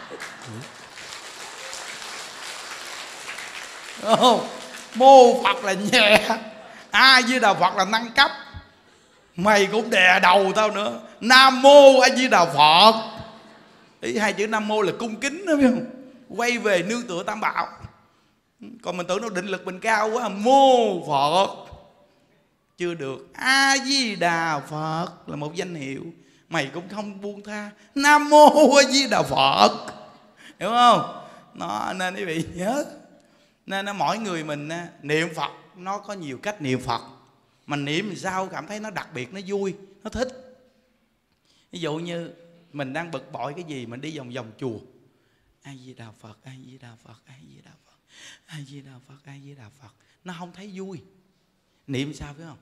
Oh, mô Phật là nhẹ, A Di Đà Phật là nâng cấp. Mày cũng đè đầu tao nữa. Nam Mô A Di Đà Phật. Ý hai chữ Nam Mô là cung kính đó, biết không? Quay về nương tựa Tam Bảo. Còn mình tưởng nó định lực mình cao quá, mô Phật chưa được. A Di Đà Phật là một danh hiệu, mày cũng không buông tha. Nam Mô A Di Đà Phật, hiểu không? Nó nên quý vị nhớ, nên nó mỗi người mình niệm Phật nó có nhiều cách niệm Phật. Mình niệm thì sao cảm thấy nó đặc biệt, nó vui, nó thích. Ví dụ như mình đang bực bội cái gì, mình đi vòng vòng chùa, A Di Đà Phật, A Di Đà Phật, A Di Đà Phật, A Di Đà Phật, A Di Đà Phật, nó không thấy vui. Niệm sao phải không?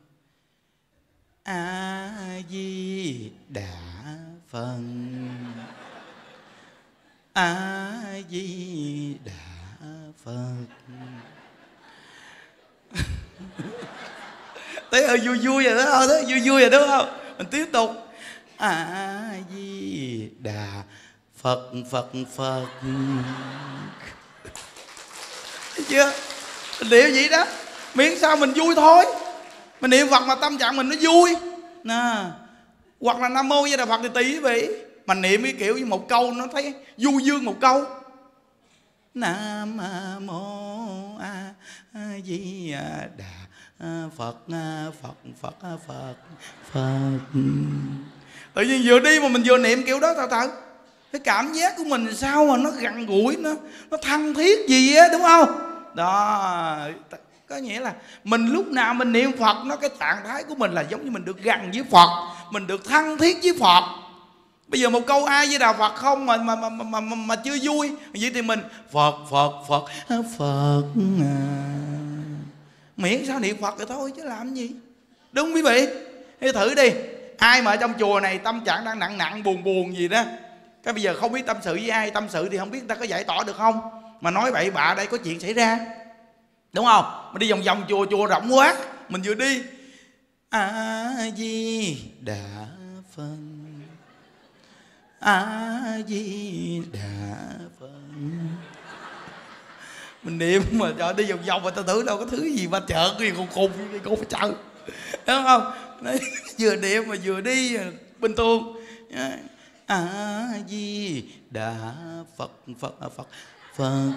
A Di Đà Phật, A Di Đà Phật. Thấy ơi vui vui rồi đó không? Thấy vui vui rồi đúng không? Mình tiếp tục A Di Đà Phật, Phật Phật. Thấy chưa? Mình niệm vậy đó, miễn sao mình vui thôi. Mình niệm Phật mà tâm trạng mình nó vui nè. Hoặc là Nam Mô A Di Đà Phật thì tùy quý vị. Mà niệm cái kiểu như một câu nó thấy du dương một câu. Nam Mô A Di Đà Phật, Phật, Phật, Phật, Phật. Tự nhiên vừa đi mà mình vừa niệm kiểu đó, thật thật cái cảm giác của mình sao mà nó gần gũi, nó nó thân thiết gì á, đúng không? Đó, có nghĩa là mình lúc nào mình niệm Phật, nó cái trạng thái của mình là giống như mình được gần với Phật, mình được thân thiết với Phật. Bây giờ một câu A Di Đà Phật không mà mà mà mà, mà, mà chưa vui, vậy thì mình Phật Phật Phật Phật à. Miễn sao niệm Phật rồi thôi chứ làm gì, đúng không quý vị? Hãy thử đi, ai mà ở trong chùa này tâm trạng đang nặng nặng buồn buồn gì đó, cái bây giờ không biết tâm sự với ai, tâm sự thì không biết người ta có giải tỏa được không, mà nói bậy bạ đây có chuyện xảy ra, đúng không? Mình đi vòng vòng chùa, chùa rộng quá, mình vừa đi A Di Đà Phật, A Di Đà Phật, mình niệm mà trời đi vòng vòng mà ta tưởng đâu có thứ gì mà chợt gì khùng khùng gì cũng phải chờ, đúng không? Đấy, vừa niệm mà vừa đi bình thường. A Di Đà Phật, Phật Phật Phật.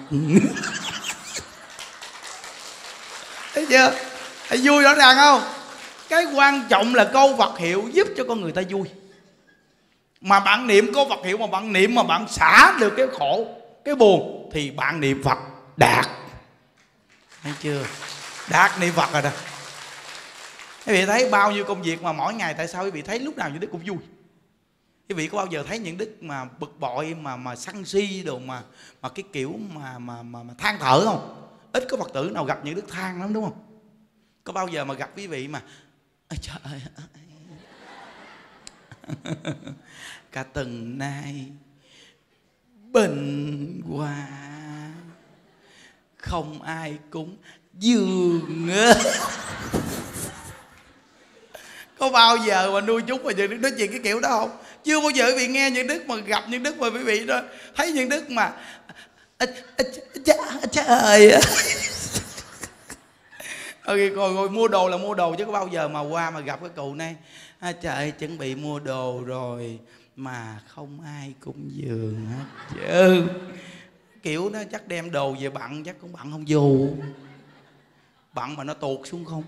Thấy chưa? Thấy vui rõ ràng không? Cái quan trọng là câu Phật hiệu giúp cho con người ta vui. Mà bạn niệm câu Phật hiệu mà bạn niệm mà bạn xả được cái khổ, cái buồn thì bạn niệm Phật đạt. Thấy chưa? Đạt niệm Phật rồi đó. Quý vị thấy bao nhiêu công việc mà mỗi ngày tại sao quý vị thấy lúc nào những đức cũng vui? Quý vị có bao giờ thấy những đức mà bực bội mà mà sân si đồ mà mà cái kiểu mà mà mà, mà than thở không? Ít có Phật tử nào gặp những đức than lắm, đúng không? Có bao giờ mà gặp quý vị mà trời ơi cả tuần nay bệnh quá, không ai cúng dường. Có bao giờ mà nuôi chúng mà những đức nói chuyện cái kiểu đó không? Chưa bao giờ quý vị nghe những đức mà gặp những đức mà quý vị đó thấy những đức mà trời ơi. Okay, rồi, rồi mua đồ là mua đồ chứ có bao giờ mà qua mà gặp cái cụ này à, trời chuẩn bị mua đồ rồi mà không ai cúng dường hết chứ. Kiểu đó chắc đem đồ về bận chắc cũng bận không vô, bận mà nó tuột xuống không,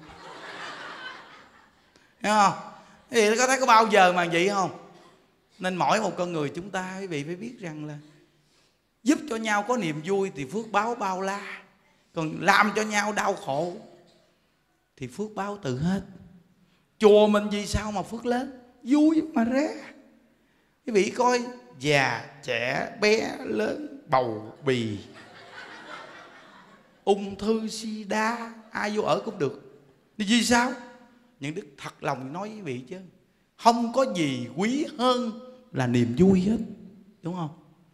thấy không? Thì có thấy có bao giờ mà vậy không? Nên mỗi một con người chúng ta quý vị phải biết rằng là giúp cho nhau có niềm vui thì phước báo bao la, còn làm cho nhau đau khổ thì phước báo từ hết. Chùa mình vì sao mà phước lớn, vui mà ra. Quý vị coi già trẻ bé lớn bầu bì ung thư sida ai vô ở cũng được. Vì sao? Những đức thật lòng nói với quý vị chứ không có gì quý hơn là niềm vui hết, đúng không?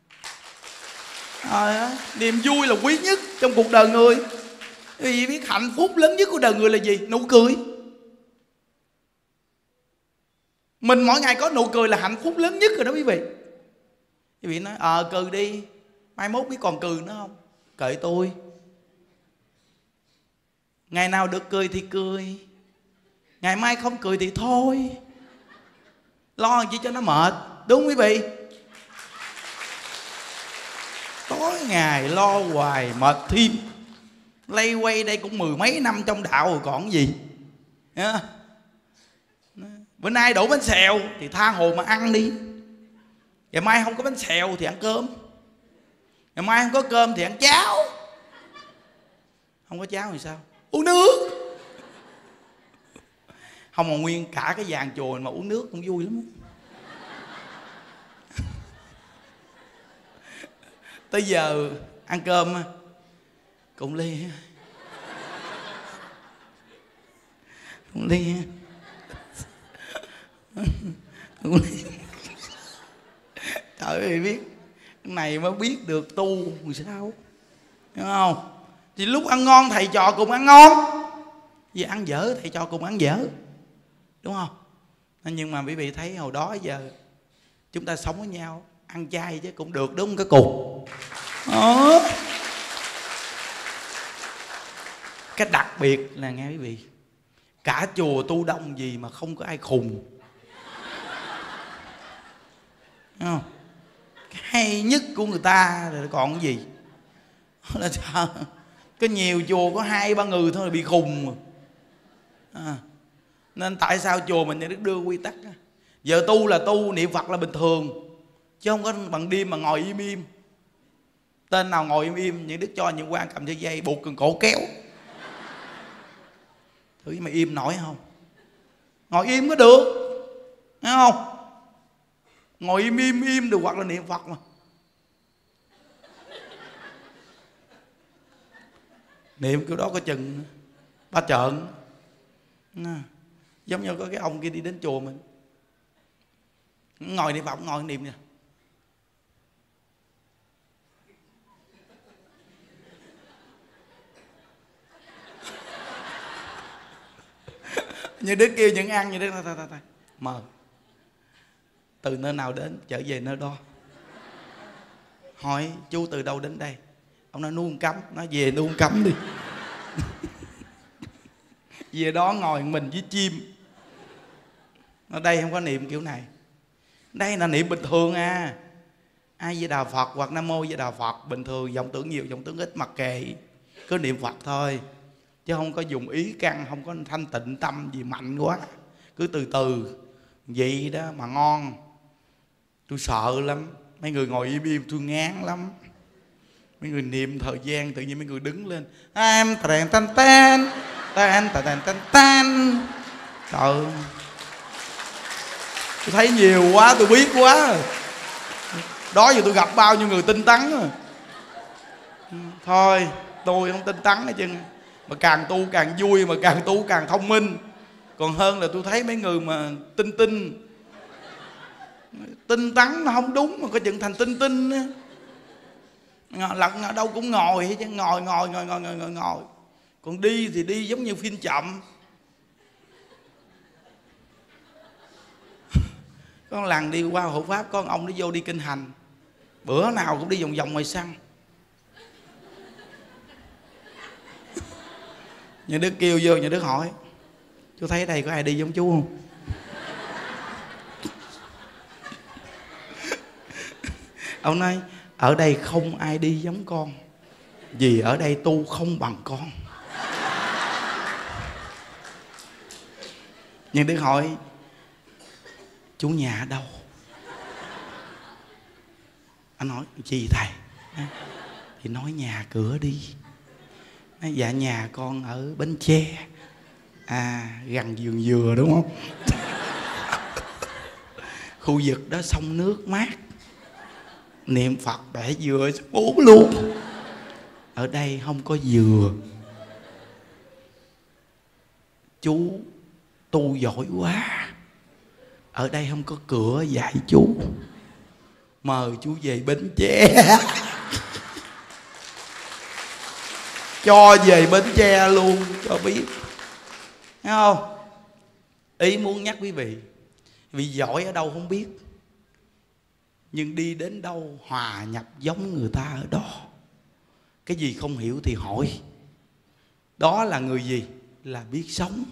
À, niềm vui là quý nhất trong cuộc đời người. Quý vị biết hạnh phúc lớn nhất của đời người là gì? Nụ cười. Mình mỗi ngày có nụ cười là hạnh phúc lớn nhất rồi đó quý vị. Quý vị nói ờ à, cười đi, mai mốt biết còn cười nữa không? Kệ tôi, ngày nào được cười thì cười, ngày mai không cười thì thôi. Lo chỉ cho nó mệt, đúng không quý vị? Tối ngày lo hoài mệt thêm. Lay quay đây cũng mười mấy năm trong đạo rồi còn gì. Bữa nay đổ bánh xèo thì tha hồ mà ăn đi. Ngày mai không có bánh xèo thì ăn cơm. Ngày mai không có cơm thì ăn cháo. Không có cháo thì sao? Uống nước. Không mà nguyên cả cái dàn chùa mà uống nước cũng vui lắm. Tới giờ ăn cơm cũng ly cũng ly cũng ly. Trời ơi, biết cái này mới biết được tu làm sao, đúng không? Thì lúc ăn ngon thầy trò cùng ăn ngon, vì ăn dở thầy trò cùng ăn dở, đúng không? Nhưng mà quý vị thấy hồi đó giờ chúng ta sống với nhau ăn chay chứ cũng được, đúng không? Cái cục đó. Cái đặc biệt là nghe quý vị, cả chùa tu đông gì mà không có ai khùng, đúng không? Cái hay nhất của người ta rồi còn cái gì là sao? Có nhiều chùa có hai ba người thôi là bị khùng à. Nên tại sao chùa mình nhà Đức đưa quy tắc giờ tu là tu, niệm Phật là bình thường, chứ không có bằng đêm mà ngồi im im. Tên nào ngồi im im, những Đức cho những quan cầm dây dây buộc cần cổ kéo. Thử mà im nổi không? Ngồi im có được, thấy không? Ngồi im im im được, hoặc là niệm Phật mà. Niệm kiểu đó có chừng ba trợn. Giống như có cái ông kia đi đến chùa mình, ngồi niệm Phật, ngồi niệm nè. Như Đức kêu những ăn như Đức thôi thôi thôi mờ, từ nơi nào đến trở về nơi đó. Hỏi chú từ đâu đến đây? Ông nói nuông cấm. Nói về nuông cấm đi. Về đó ngồi mình với chim. Ở đây không có niệm kiểu này, đây là niệm bình thường à. A Di Đà Phật hoặc Nam Mô Di Đà Phật bình thường, vọng tưởng nhiều vọng tưởng ít mặc kệ, cứ niệm Phật thôi, chứ không có dùng ý căn, không có thanh tịnh tâm gì mạnh quá, cứ từ từ vậy đó mà ngon. Tôi sợ lắm, mấy người ngồi im im tôi ngán lắm. Mấy người niệm thời gian tự nhiên mấy người đứng lên am tàn tan tan tan tan tan tan. Trời, tôi thấy nhiều quá, tôi biết quá. Đó giờ tôi gặp bao nhiêu người tinh tấn rồi. Thôi tôi không tinh tấn hết trơn. Mà càng tu càng vui, mà càng tu càng thông minh. Còn hơn là tôi thấy mấy người mà tinh tinh tinh tấn nó không đúng mà có chừng thành tinh tinh á. Lật ở đâu cũng ngồi hết chứ, ngồi ngồi ngồi ngồi ngồi ngồi ngồi. Còn đi thì đi giống như phim chậm. Có lần đi qua hộ pháp, có ông đi vô đi kinh hành, bữa nào cũng đi vòng vòng ngoài sân. Nhà Đức kêu vô, nhà Đức hỏi chú thấy đây có ai đi giống chú không? Ông nói ở đây không ai đi giống con, vì ở đây tu không bằng con. Nhưng Đức hỏi chú nhà ở đâu? Anh nói gì thầy? Thì nói nhà cửa đi. Nói dạ nhà con ở Bến Tre. À gần vườn dừa đúng không? Khu vực đó sông nước mát, niệm Phật bẻ dừa uống luôn. Ở đây không có dừa. Chú tu giỏi quá, ở đây không có cửa dạy chú. mời chú về Bến Tre. Cho về Bến Tre luôn cho biết, thấy không? Ý muốn nhắc quý vị, vì giỏi ở đâu không biết, nhưng đi đến đâu hòa nhập giống người ta ở đó. Cái gì không hiểu thì hỏi. Đó là người gì? Là biết sống.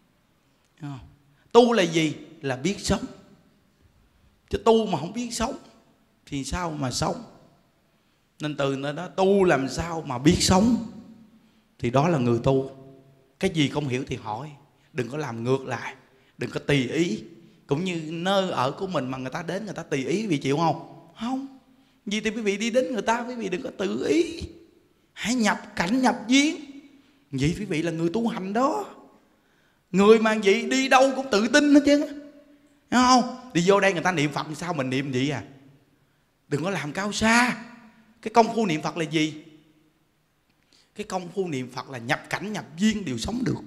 Tu là gì? Là biết sống. Chứ tu mà không biết sống thì sao mà sống? Nên từ nơi đó tu làm sao mà biết sống, thì đó là người tu. Cái gì không hiểu thì hỏi, đừng có làm ngược lại, đừng có tùy ý. Cũng như nơi ở của mình mà người ta đến người ta tùy ý, quý vị chịu không? Không. Vì thì quý vị đi đến người ta, quý vị đừng có tự ý. Hãy nhập cảnh nhập duyên. Vậy quý vị là người tu hành đó. Người mà vậy đi đâu cũng tự tin hết chứ, thấy không? Đi vô đây người ta niệm Phật sao mình niệm vậy à? Đừng có làm cao xa. Cái công phu niệm Phật là gì? Cái công phu niệm Phật là nhập cảnh nhập duyên đều sống được.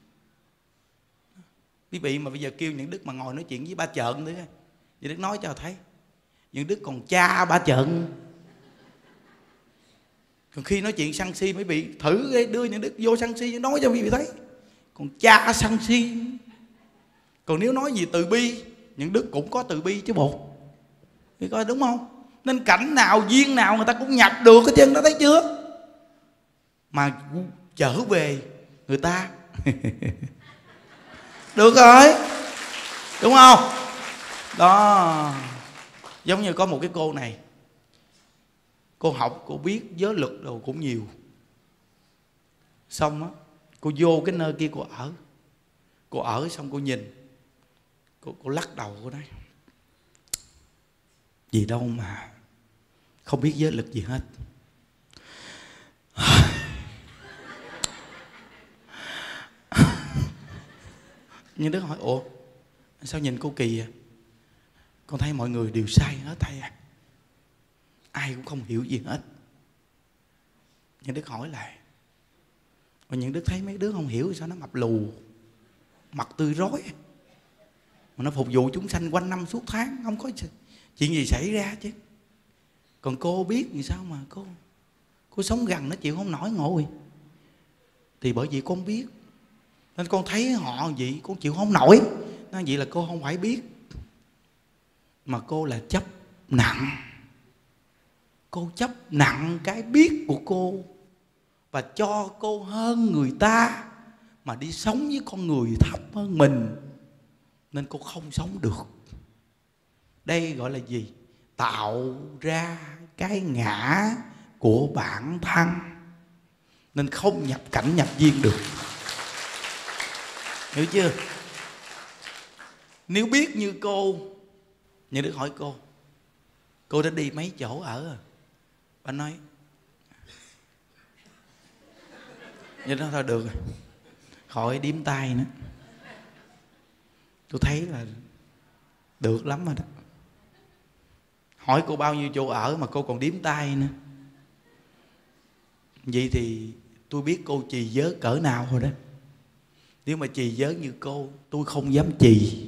Quý vị mà bây giờ kêu những Đức mà ngồi nói chuyện với ba Trợn nữa, Những Đức nói cho thấy Những Đức còn cha ba Trợn. Còn khi nói chuyện sân si, mấy vị thử đưa Những Đức vô sân si nói cho quý vị thấy, còn cha sân si. Còn nếu nói gì từ bi, Những Đức cũng có từ bi chứ bộ. Thì coi đúng không? Nên cảnh nào duyên nào người ta cũng nhập được hết trơn đó, thấy chưa? Mà trở về người ta được rồi, đúng không? Đó. Giống như có một cái cô này, cô học, cô biết giới luật đồ cũng nhiều. Xong á, cô vô cái nơi kia cô ở. Cô ở xong cô nhìn, Cô, cô lắc đầu, cô nói gì đâu mà không biết giới luật gì hết. Nhưng Đức hỏi, ủa sao nhìn cô kỳ à? Con thấy mọi người đều sai hết thầy à, ai cũng không hiểu gì hết. Nhưng Đức hỏi lại, và những Đức thấy mấy đứa không hiểu sao nó mập lù, mặt tươi rói, mà nó phục vụ chúng sanh quanh năm suốt tháng, không có chuyện gì xảy ra chứ. Còn cô biết thì sao mà cô Cô sống gần nó chịu không nổi ngồi. Thì bởi vì con biết, nên con thấy họ vậy con chịu không nổi. Nên vậy là cô không phải biết, mà cô là chấp nặng. Cô chấp nặng cái biết của cô, và cho cô hơn người ta, mà đi sống với con người thấp hơn mình, nên cô không sống được. Đây gọi là gì? Tạo ra cái ngã của bản thân, nên không nhập cảnh nhập duyên được. Hiểu chưa? Nếu biết như cô, Như Đức hỏi cô, cô đã đi mấy chỗ ở à? Bà nói, Như Đức nói thôi được rồi, khỏi điếm tay nữa. Tôi thấy là được lắm rồi đó. Hỏi cô bao nhiêu chỗ ở mà cô còn điếm tay nữa. Vậy thì tôi biết cô trì giới cỡ nào rồi đó. Nếu mà trì giới như cô, tôi không dám trì.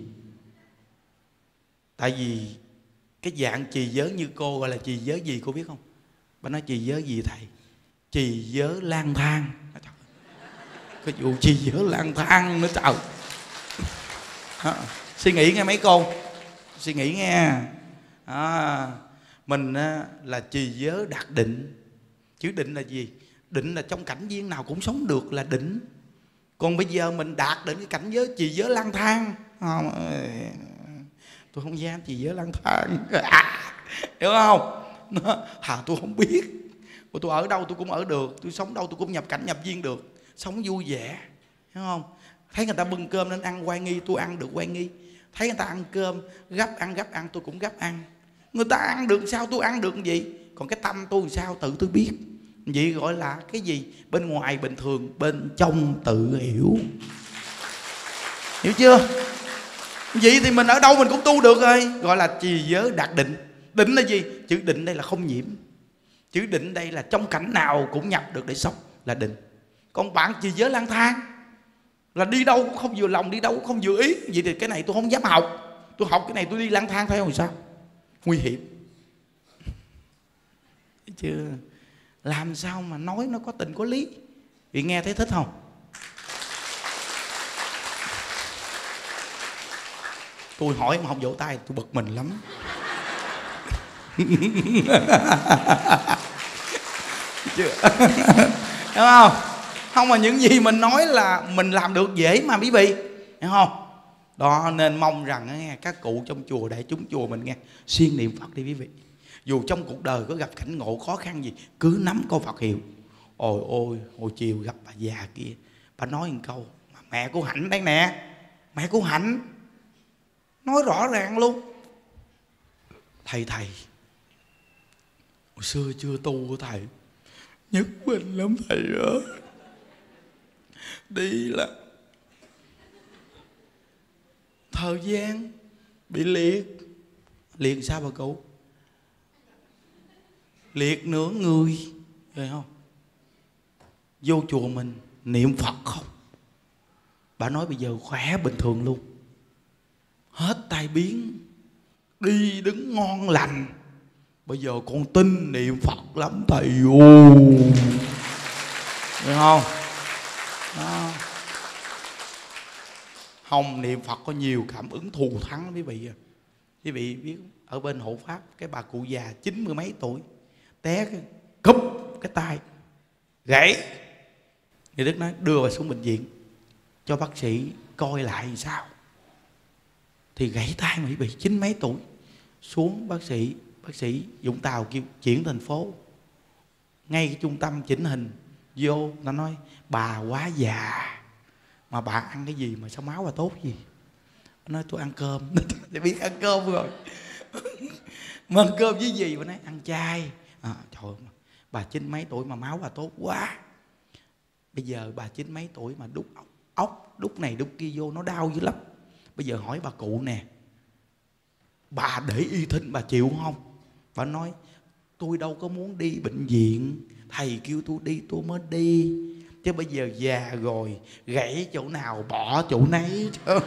Tại vì cái dạng trì giới như cô gọi là trì giới gì cô biết không? Bà nói trì giới gì thầy? Trì giới lang thang. Cái vụ trì giới lang thang nữa trời. Đó. Suy nghĩ nghe mấy cô, suy nghĩ nghe. À, mình á, là trì giới đạt định. Chữ định là gì? Định là trong cảnh viên nào cũng sống được là định. Còn bây giờ mình đạt đến cái cảnh giới trì giới lang thang. À, tôi không dám trì giới lang thang. À, hiểu không? À, tôi không biết. Tôi ở đâu tôi cũng ở được, tôi sống đâu tôi cũng nhập cảnh nhập duyên được, sống vui vẻ, hiểu không? Thấy người ta bưng cơm nên ăn oai nghi, tôi ăn được oai nghi. Thấy người ta ăn cơm gấp ăn gấp ăn, tôi cũng gấp ăn. Người ta ăn được sao tôi ăn được gì. Còn cái tâm tôi sao tự tôi biết. Vậy gọi là cái gì? Bên ngoài bình thường, bên trong tự hiểu. Hiểu chưa? Vậy thì mình ở đâu mình cũng tu được rồi. Gọi là trì giới đạt định. Định là gì? Chữ định đây là không nhiễm. Chữ định đây là trong cảnh nào cũng nhập được để sống, là định. Còn bạn trì giới lang thang là đi đâu cũng không vừa lòng, đi đâu cũng không vừa ý. Vậy thì cái này tôi không dám học. Tôi học cái này tôi đi lang thang theo làm sao? Nguy hiểm. chưa? Làm sao mà nói nó có tình có lý. Vì nghe thấy thích không? Tôi hỏi mà không vỗ tay tôi bực mình lắm. Chưa? Đúng không? Không, mà những gì mình nói là mình làm được dễ mà quý vị, hiểu không? Đó, nên mong rằng nghe các cụ trong chùa, đại chúng chùa mình nghe siêng niệm Phật đi quý vị. Dù trong cuộc đời có gặp cảnh ngộ khó khăn gì, cứ nắm câu Phật hiệu. Ôi ôi, hồi chiều gặp bà già kia, bà nói một câu mà mẹ của Hạnh đây nè, mẹ của Hạnh nói rõ ràng luôn: thầy thầy, hồi xưa chưa tu của thầy nhất bình lắm thầy ơi. Đi là thời gian bị liệt. Liệt sao bà cụ? Liệt nửa người, rồi không? Vô chùa mình niệm Phật không? Bà nói bây giờ khỏe bình thường luôn, hết tai biến, đi đứng ngon lành. Bây giờ con tin niệm Phật lắm thầy ơi, được không? Đó. Hồng niệm Phật có nhiều cảm ứng thù thắng quý vị. Quý vị biết ở bên hộ pháp, cái bà cụ già chín mươi mấy tuổi té cái cúp cái tay gãy. Thì Đức nói đưa bà xuống bệnh viện cho bác sĩ coi lại làm sao. Thì gãy tay mà bị chín mấy tuổi. Xuống bác sĩ, bác sĩ Vũng Tàu kêu chuyển thành phố. Ngay cái trung tâm chỉnh hình vô, nó nói bà quá già mà bà ăn cái gì mà sao máu bà tốt gì. Nó nói tôi ăn cơm. Để biết ăn cơm rồi. Mà ăn cơm với gì? Bà nói ăn chay. À, trời ơi, bà chín mấy tuổi mà máu bà tốt quá. Bây giờ bà chín mấy tuổi mà đút ốc, ốc đút này đút kia vô nó đau dữ lắm. Bây giờ hỏi bà cụ nè, bà để y thinh bà chịu không? Bà nói tôi đâu có muốn đi bệnh viện, thầy kêu tôi đi tôi mới đi. Chứ bây giờ già rồi, gãy chỗ nào bỏ chỗ nấy.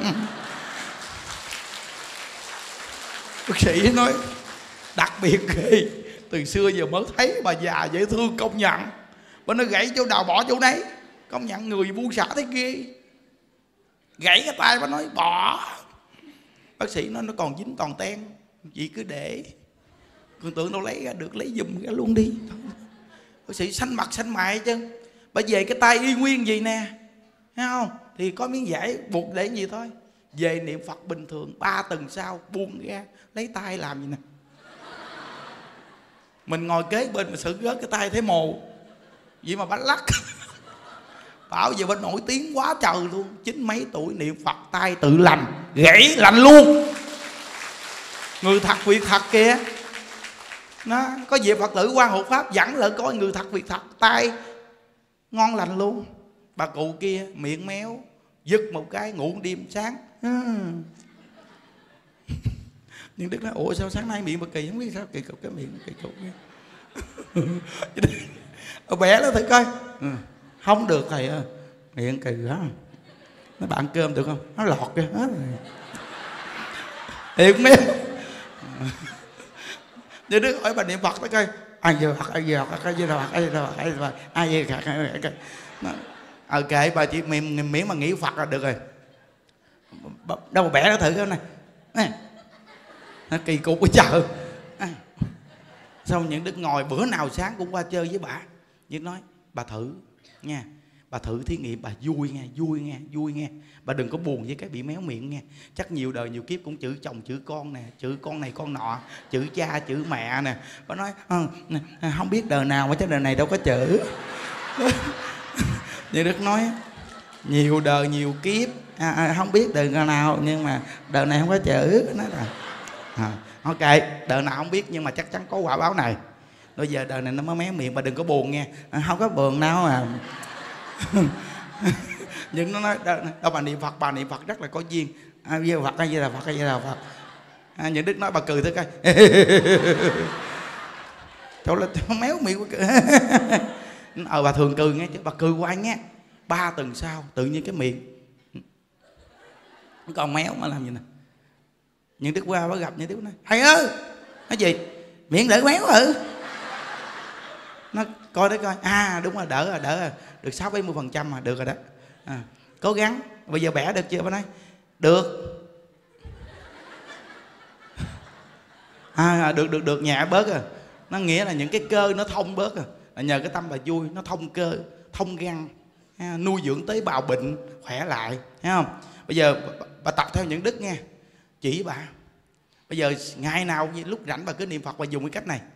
Bác sĩ nói đặc biệt ghê, từ xưa giờ mới thấy bà già dễ thương công nhận. Bà nói gãy chỗ nào bỏ chỗ nấy, công nhận người buôn xả thế ghê. Gãy cái tay bà nói bỏ. Bác sĩ nói nó còn dính toàn ten, chị cứ để. Con tưởng đâu lấy ra được, lấy giùm ra luôn đi. Bác sĩ xanh mặt xanh mày chứ. Bà về cái tay y nguyên gì nè, thấy không? Thì có miếng vải buộc để gì thôi. Về niệm Phật bình thường, ba tuần sau buông ra, lấy tay làm gì nè. Mình ngồi kế bên mà xử rớt cái tay thấy mồ. Vậy mà bà lắc. Bảo giờ bà nổi tiếng quá trời luôn. Chín mấy tuổi niệm Phật tay tự lành, gãy lành luôn. Người thật việc thật kìa. Nó có dịp Phật tử quan hộ pháp dẫn lại coi người thật việc thật, tay ngon lành luôn. Bà cụ kia miệng méo, giật một cái ngủ đêm sáng. Nhưng Đức nói ủa sao sáng nay miệng bà kỳ, không biết sao kỳ cục cái miệng kỳ cục kia. Ông bé nó thử coi. Ừ. Không được thầy ơi, miệng kỳ quá. Nó bạn cơm được không? Nó lọt kìa hết rồi. Thiệt méo. Như Đức hỏi bà niệm Phật đó coi. Ai về Phật, ai về Phật, ai về Phật, ai về Phật, ai về Phật, ai về Phật, ai về Phật. Ờ kệ bà chỉ miệng miễn mà nghĩ Phật là được rồi. Đâu mà bẻ nó thử cái này. Nó kỳ cục quá trời. Xong những Đức ngồi bữa nào sáng cũng qua chơi với bà. Nhưng nói bà thử nha, bà thử thí nghiệm bà vui nghe, vui nghe, vui nghe. Bà đừng có buồn với cái bị méo miệng nghe. Chắc nhiều đời nhiều kiếp cũng chữ chồng chữ con nè, chữ con này con nọ, chữ cha chữ mẹ nè. Bà nói không biết đời nào mà chắc đời này đâu có chữ. Như Đức nói nhiều đời nhiều kiếp, à, à, không biết đời nào nhưng mà đời này không có chữ. Nói là à, ok, đời nào không biết nhưng mà chắc chắn có quả báo này. Bây giờ đời này nó mới méo miệng, bà đừng có buồn nghe. À, không có buồn đâu mà. Nhưng nó nói đâu, đâu bà niệm Phật, bà niệm Phật rất là có duyên. À, với Phật hay là Phật hay là Phật. À, những Đức nói bà cười thôi coi. Thôi là méo miệng. Ờ bà thường cười nghe chứ, bà cười hoài nghe. Ba tuần sau tự nhiên cái miệng còn méo mà làm gì nè. Những Đức qua bà gặp Những Đức nói thầy ơi, nói gì miệng đỡ méo hử. coi đấy coi. À đúng rồi, đỡ rồi, đỡ rồi. Được sáu bảy mươi phần trăm mà, được rồi đó. À, cố gắng. Bây giờ bẻ được chưa bà nói? Được. À được được được nhẹ bớt rồi. Nó nghĩa là những cái cơ nó thông bớt rồi. Là nhờ cái tâm bà vui, nó thông cơ, thông gan, nuôi dưỡng tế bào bệnh khỏe lại, thấy không? Bây giờ bà, bà tập theo những đức nghe, chỉ bà. Bây giờ ngày nào lúc rảnh bà cứ niệm Phật, bà dùng cái cách này.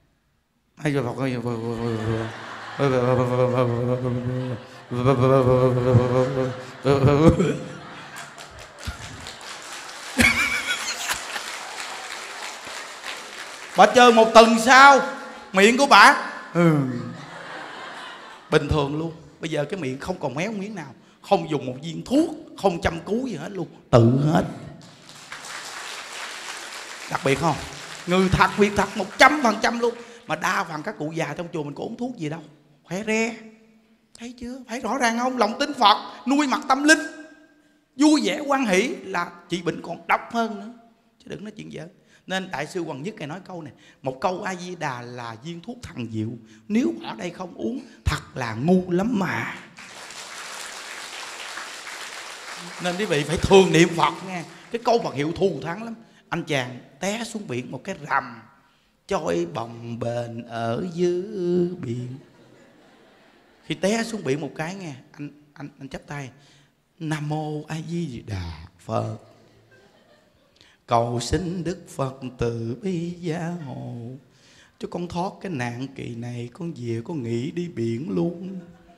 Bà chơi một tuần sau miệng của bà ừ. bình thường luôn. Bây giờ cái miệng không còn méo miếng nào, không dùng một viên thuốc, không chăm cứu gì hết luôn, tự hết. Đặc biệt không? Người thật việc thật một trăm phần trăm luôn. Mà đa phần các cụ già trong chùa mình có uống thuốc gì đâu, khỏe re. Thấy chưa? Phải rõ ràng không? Lòng tin Phật, nuôi mặt tâm linh, vui vẻ hoan hỷ là trị bệnh còn độc hơn nữa. Chứ đừng nói chuyện giỡn. Nên Đại sư Hoàng Nhất này nói câu này: một câu A Di Đà là viên thuốc thần diệu, nếu ở đây không uống thật là ngu lắm mà. Nên quý vị phải thường niệm Phật nghe. Cái câu Phật hiệu thù thắng lắm. Anh chàng té xuống biển một cái rầm, trôi bồng bềnh ở dưới biển. Khi té xuống biển một cái nghe, anh anh anh chắp tay: Nam mô A Di Đà Phật, cầu xin Đức Phật từ bi gia hộ, cho con thoát cái nạn kỳ này, con về con nghỉ đi biển luôn.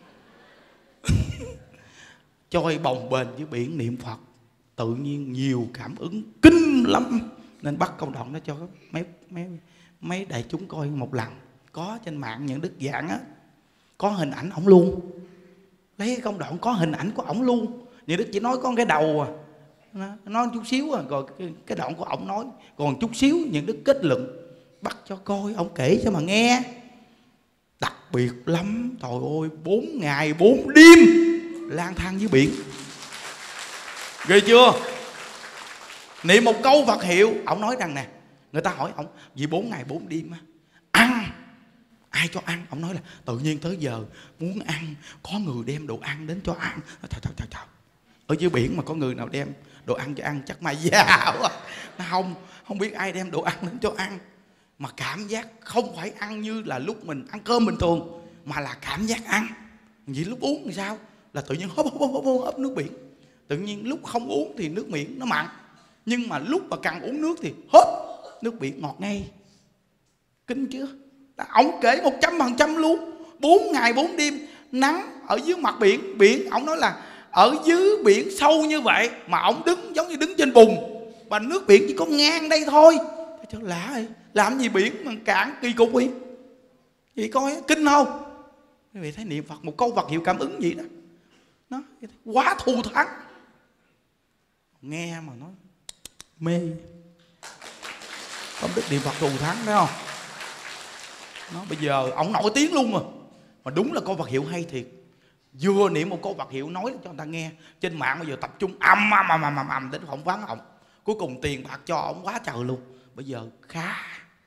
Trôi bồng bềnh dưới biển niệm Phật, tự nhiên nhiều cảm ứng kinh lắm. Nên bắt công đoạn đó cho mấy mấy mấy đại chúng coi một lần. Có trên mạng những đức giảng á, có hình ảnh ổng luôn. Lấy cái công đoạn có hình ảnh của ổng luôn. Những đức chỉ nói có cái đầu à, nói chút xíu à, rồi cái, cái đoạn của ổng nói còn chút xíu. Những đức kết luận bắt cho coi, ổng kể cho mà nghe. Đặc biệt lắm. Trời ơi, bốn ngày bốn đêm lang thang dưới biển. Ghê chưa? Niệm một câu Phật hiệu. Ổng nói rằng nè, người ta hỏi ổng vì bốn ngày bốn đêm á, ăn ai cho ăn? Ổng nói là tự nhiên tới giờ muốn ăn, có người đem đồ ăn đến cho ăn. Trời trời trời trời, ở dưới biển mà có người nào đem đồ ăn cho ăn chắc mày già quá. Nó không, không biết ai đem đồ ăn đến cho ăn. Mà cảm giác không phải ăn như là lúc mình ăn cơm bình thường, mà là cảm giác ăn. Vì lúc uống thì sao? Là tự nhiên hớp hớp hớp hớp, hớp nước biển. Tự nhiên lúc không uống thì nước miệng nó mặn, nhưng mà lúc mà cần uống nước thì hớp nước biển ngọt ngay. Kinh chưa? Ông kể một trăm phần trăm luôn. Bốn ngày bốn đêm nắng ở dưới mặt biển. Biển, ông nói là ở dưới biển sâu như vậy mà ông đứng giống như đứng trên bùn, và nước biển chỉ có ngang đây thôi. Trời lạ vậy. Làm gì biển mà cạn kỳ cục vậy? Vậy coi kinh không? Quý vị thấy niệm Phật một câu Phật hiệu cảm ứng gì đó, nó quá thù thắng. Nghe mà nó mê. Không biết niệm Phật thù thắng phải không? Nó bây giờ ông nổi tiếng luôn mà. Mà đúng là câu Phật hiệu hay thiệt. Vừa niệm một câu Phật hiệu nói cho người ta nghe. Trên mạng bây giờ tập trung âm âm âm âm âm, âm đến phỏng vấn ông. Cuối cùng tiền bạc cho ông quá trời luôn. Bây giờ khá.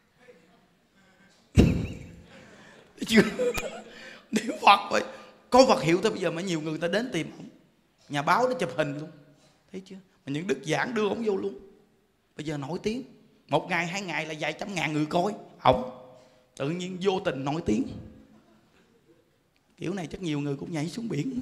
Chưa? Niệm Phật vậy. Câu Phật hiệu thôi bây giờ mà nhiều người ta đến tìm ông. Nhà báo nó chụp hình luôn. Thấy chưa? Mà những đức giảng đưa ông vô luôn. Bây giờ nổi tiếng. Một ngày hai ngày là vài trăm ngàn người coi ổng. Tự nhiên vô tình nổi tiếng. Kiểu này chắc nhiều người cũng nhảy xuống biển.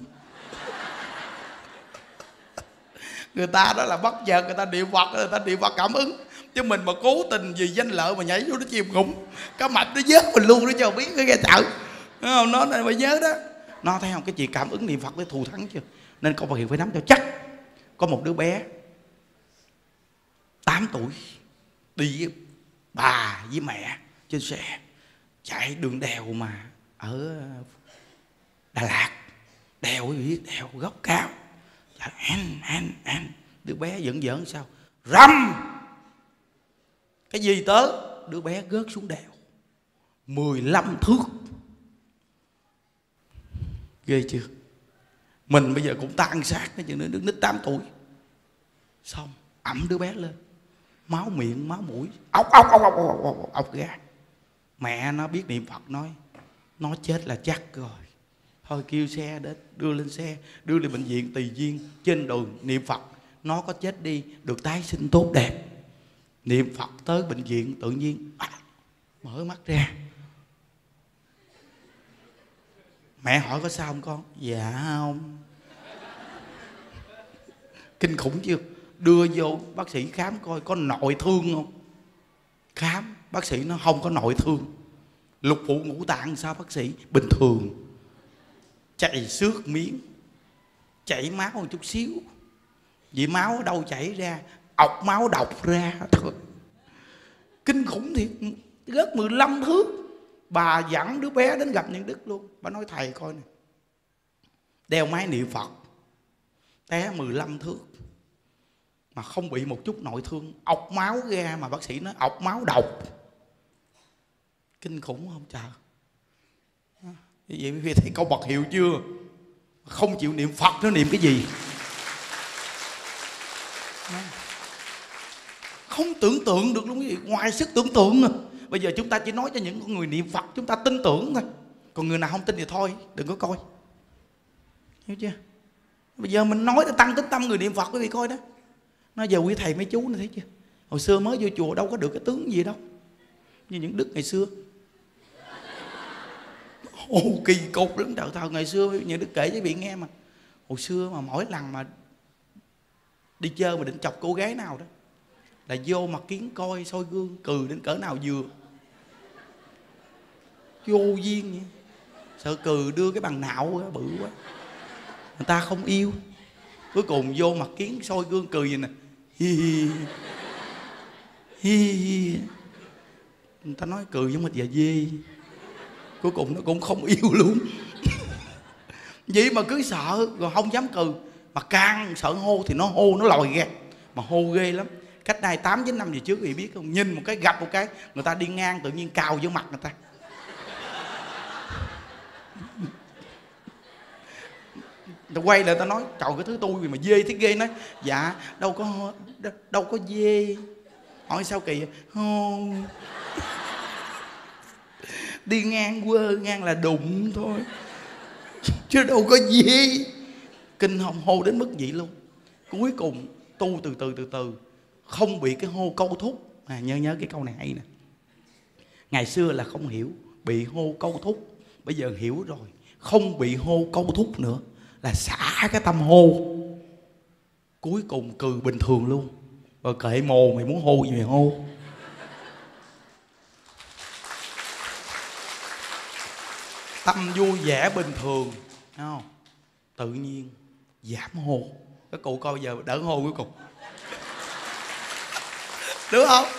Người ta đó là bất chợt người ta niệm Phật, người ta niệm Phật cảm ứng. Chứ mình mà cố tình vì danh lợi mà nhảy vô nó chìm ngủm, cá mập nó vớt mình luôn, nó cho biết cái nghe chợ. Nó này mà nhớ đó. Nó thấy không, cái chuyện cảm ứng niệm Phật với thù thắng chưa. Nên câu Phật hiệu phải nắm cho chắc. Có một đứa bé tám tuổi đi với bà với mẹ trên xe chạy đường đèo mà ở Đà Lạt. Đèo quý vị, đèo gốc cao. Anh, anh, anh. Đứa bé giỡn giỡn sao rầm cái gì tới, đứa bé rớt xuống đèo mười lăm thước. Ghê chưa? Mình bây giờ cũng tan xác nó chừng nữa, đứa nít tám tuổi. Xong ẵm đứa bé lên, máu miệng máu mũi, ốc ốc ốc ốc ốc ốc ốc ra. Mẹ nó biết niệm Phật nói Nó chết là chắc rồi. Thôi kêu xe đến, đưa lên xe, đưa lên bệnh viện Tùy Duyên. Trên đường niệm Phật, nó có chết đi được tái sinh tốt đẹp. Niệm Phật tới bệnh viện tự nhiên à, mở mắt ra. Mẹ hỏi có sao không con? Dạ không. Kinh khủng chưa? Đưa vô bác sĩ khám coi có nội thương không. Khám bác sĩ nó không có nội thương. Lục phủ ngũ tạng sao bác sĩ? Bình thường. Chảy xước miếng, chảy máu một chút xíu. Vì máu ở đâu chảy ra? Ọc máu độc ra thôi. Kinh khủng thiệt. Rớt mười lăm thước. Bà dẫn đứa bé đến gặp Nhân Đức luôn. Bà nói thầy coi nè, đeo máy niệm Phật, té mười lăm thước mà không bị một chút nội thương, ọc máu ra mà bác sĩ nói ọc máu độc. Kinh khủng không trời? Như vậy quý vị thấy câu bật hiệu chưa? Không chịu niệm Phật nó niệm cái gì? Không tưởng tượng được luôn quý vị, ngoài sức tưởng tượng à. Bây giờ chúng ta chỉ nói cho những người niệm Phật chúng ta tin tưởng thôi. Còn người nào không tin thì thôi, đừng có coi. Hiểu chưa? Bây giờ mình nói để tăng tính tâm người niệm Phật quý vị coi đó. Nói giờ quý thầy mấy chú này thấy chưa? Hồi xưa mới vô chùa đâu có được cái tướng gì đâu. Như những đức ngày xưa. Ồ, kỳ cục lắm trời. Thờ ngày xưa những đức kể với vị nghe mà. Hồi xưa mà mỗi lần mà đi chơi mà định chọc cô gái nào đó là vô mặt kiến coi soi gương cười đến cỡ nào vừa. Vô duyên vậy. Sợ cười đưa cái bằng nạo đó, bự quá. Người ta không yêu. Cuối cùng vô mặt kiến soi gương cười vậy nè. Hi hi. Hi hi. Người ta nói cười giống một dạ dê. Cuối cùng nó cũng không yêu luôn. Vậy mà cứ sợ rồi không dám cười. Mà càng sợ hô thì nó hô, nó lòi ra. Mà hô ghê lắm. Cách đây tám chín năm gì trước thì biết không? Nhìn một cái gặp một cái, người ta đi ngang tự nhiên cào vô mặt người ta. Người ta quay lại ta nói trời cái thứ tôi mà dê thấy ghê. Nói dạ đâu có đâu, đâu có dê. Hỏi sao kỳ vậy? Không. Đi ngang quơ ngang là đụng thôi chứ đâu có gì. Kinh hồng hô đến mức vậy luôn. Cuối cùng tu từ từ từ từ không bị cái hô câu thúc. À, nhớ nhớ cái câu này hay nè. Ngày xưa là không hiểu, bị hô câu thúc. Bây giờ hiểu rồi, không bị hô câu thúc nữa, là xả cái tâm hô. Cuối cùng cười bình thường luôn. Rồi kệ mồ mày muốn hô gì mày hô. Tâm vui vẻ bình thường, thấy không? Tự nhiên giảm hô. Các cụ coi giờ đỡ hô cuối cùng. Đúng không?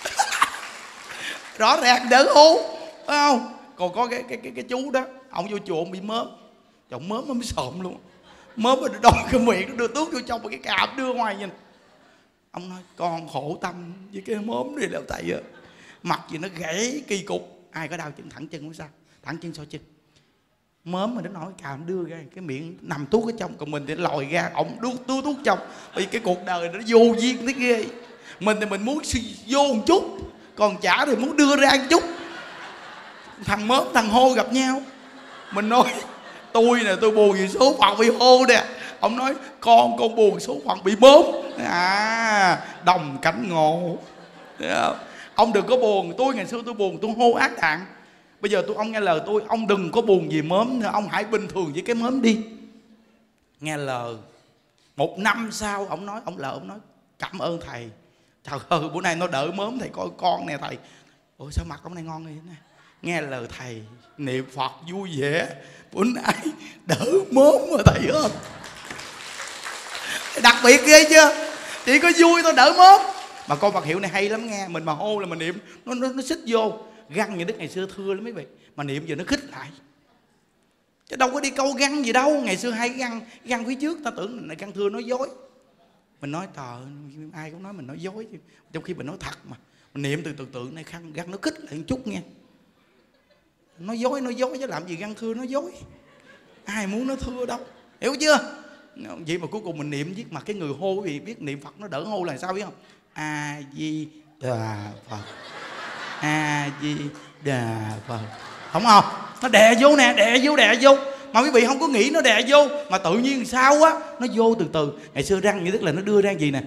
Rõ ràng đỡ hô, phải không? Còn có cái cái cái cái chú đó, ông vô chùa ông bị mớm. Chồng mớm nó mới sộm luôn. Mớm nó đôi cái miệng nó đưa tước vô trong cái cạp đưa ngoài nhìn. Ông nói con khổ tâm với cái mớm này đâu thầy ơi. Mặt gì nó gãy kỳ cục. Ai có đau chân thẳng chân không sao, thẳng chân so chân. Mớm mà nó nói cào nó đưa ra cái miệng nằm tuốt ở trong, còn mình thì lòi ra ổng đút tuốt tuốt trong. Vì cái cuộc đời nó vô duyên thế ghê. Mình thì mình muốn vô một chút, còn chả thì muốn đưa ra một chút. Thằng mớm thằng hô gặp nhau. Mình nói tôi nè tôi buồn vì số phận bị hô nè. Ông nói con con buồn số phận bị mớm. À đồng cảnh ngộ. Ông đừng có buồn. Tôi ngày xưa tôi buồn tôi hô ác đạn. Bây giờ tôi ông nghe lời tôi, ông đừng có buồn gì mớm nữa, ông hãy bình thường với cái mớm đi. Nghe lời. Một năm sau ông nói, ông lờ ông nói cảm ơn thầy. Trời ơi bữa nay nó đỡ mớm thầy coi con nè thầy. Ủa sao mặt ông này ngon vậy nè. Nghe lời thầy niệm Phật vui vẻ, bữa nay đỡ mớm mà thầy ơi. Đặc biệt ghê chưa? Chỉ có vui thôi đỡ mớm. Mà con Phật hiệu này hay lắm nghe. Mình mà hô là mình niệm nó nó, nó xích vô. Găng như Đức ngày xưa thưa lắm mấy vị. Mà niệm giờ nó khích lại. Chứ đâu có đi câu găng gì đâu. Ngày xưa hay găng găng phía trước ta tưởng là găng thưa nói dối. Mình nói trời ai cũng nói mình nói dối chứ. Trong khi mình nói thật mà. Mình niệm từ từ từ này khăn găng nó khích lại một chút nghe. Nói dối nói dối chứ làm gì găng thưa nói dối. Ai muốn nó thưa đâu. Hiểu chưa? Vậy mà cuối cùng mình niệm viết mặt cái người hô vì biết niệm Phật nó đỡ hô là sao biết không? A Di Đà Phật. A Di Đà Phật. Không không? nó đè vô nè, đè vô đè vô, mà quý vị không có nghĩ nó đè vô, mà tự nhiên sao á nó vô từ từ. Ngày xưa răng như tức là nó đưa ra gì nè,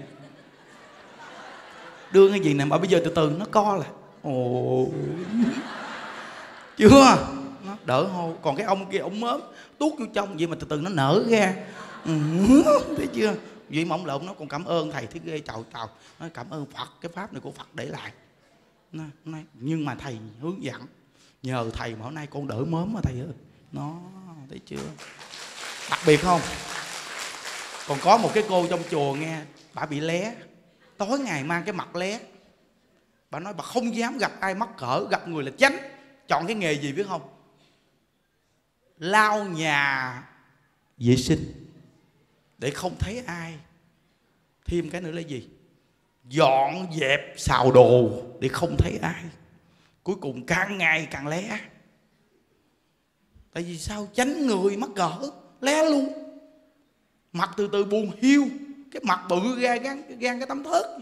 đưa cái gì nè, mà bây giờ từ từ nó co lại. Ồ chưa, nó đỡ hô. Còn cái ông kia ông mớm tuốt vô trong vậy mà từ từ nó nở ra. Ừ, thấy chưa? Vậy mà ông lộn nó còn cảm ơn thầy thấy ghê. Trời trời, nó cảm ơn Phật, cái pháp này của Phật để lại. Nó, nó, nhưng mà thầy hướng dẫn, nhờ thầy mà hôm nay con đỡ mớm mà thầy ơi. Nó thấy chưa? Đặc biệt không? Còn có một cái cô trong chùa nghe, bà bị lé, tối ngày mang cái mặt lé. Bà nói bà không dám gặp ai mắc cỡ, gặp người là tránh. Chọn cái nghề gì biết không? Lau nhà vệ sinh để không thấy ai. Thêm cái nữa là gì? Dọn dẹp xào đồ để không thấy ai. Cuối cùng càng ngày càng lé. Tại vì sao? Tránh người mắc cỡ, lé luôn. Mặt từ từ buồn hiu, cái mặt bự ra gan, gan cái tấm thớt.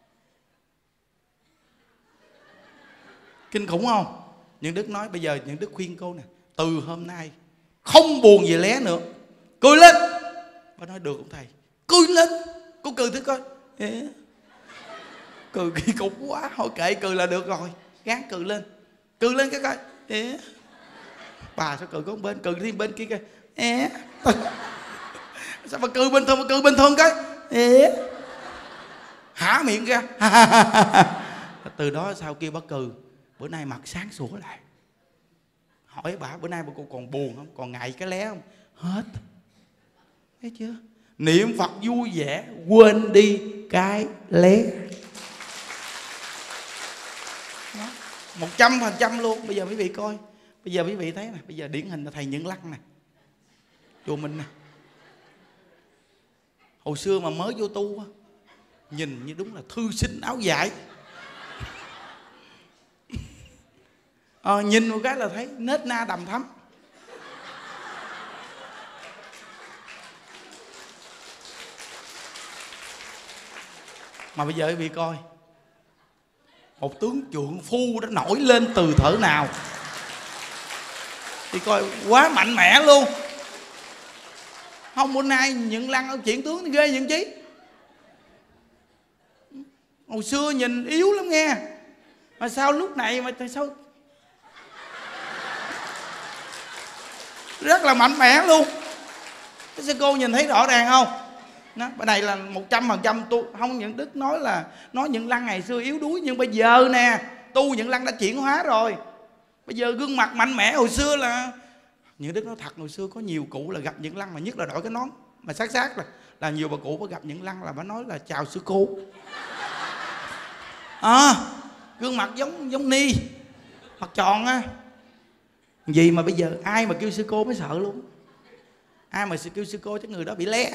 Kinh khủng không? Những Đức nói bây giờ Những Đức khuyên cô nè, từ hôm nay không buồn về lé nữa, cười lên. Bà nói được không thầy? Cười lên. Cô cười thử coi. Ê, cười kỳ cục quá. Thôi kệ, cười là được rồi. Gán cười lên. Cười lên cái coi. Ê. Bà sao cười có một bên, cười thêm bên kia coi. Ê. Sao mà cười bình thường, mà cười bình thường coi. Ê. Hả miệng ra. Từ đó sau kia bà cười, bữa nay mặt sáng sủa lại. Hỏi bà bữa nay bà cô còn buồn không, còn ngại cái lé không? Hết. Thấy chưa? Niệm Phật vui vẻ, quên đi cái lé. Một trăm phần trăm luôn. Bây giờ quý vị coi, bây giờ quý vị thấy nè, bây giờ điển hình là thầy Nhuận Lăng nè, chùa mình nè. Hồi xưa mà mới vô tu á, nhìn như đúng là thư sinh áo vải. Ờ, nhìn một cái là thấy nết na đầm thắm. Mà bây giờ quý vị coi, một tướng trượng phu đã nổi lên từ thở nào thì coi quá mạnh mẽ luôn. Không, bữa nay Nhuận Lăng ông chuyển tướng ghê những chí. Hồi xưa nhìn yếu lắm nghe, mà sao lúc này mà sao rất là mạnh mẽ luôn. Cái sư cô nhìn thấy rõ ràng không? Đó, bên này là một trăm phần trăm tu. Không, Nhuận Đức nói là nói Nhuận Lăng ngày xưa yếu đuối, nhưng bây giờ nè, tu Nhuận Lăng đã chuyển hóa rồi. Bây giờ gương mặt mạnh mẽ. Hồi xưa là Nhuận Đức nói thật, hồi xưa có nhiều cụ là gặp Nhuận Lăng mà nhất là đội cái nón mà sát sát là là nhiều bà cụ có gặp Nhuận Lăng là bà nói là chào sư cô. À, gương mặt giống giống Ni, mặt tròn á. Gì mà bây giờ ai mà kêu sư cô mới sợ luôn. Ai mà kêu sư cô chắc người đó bị lé.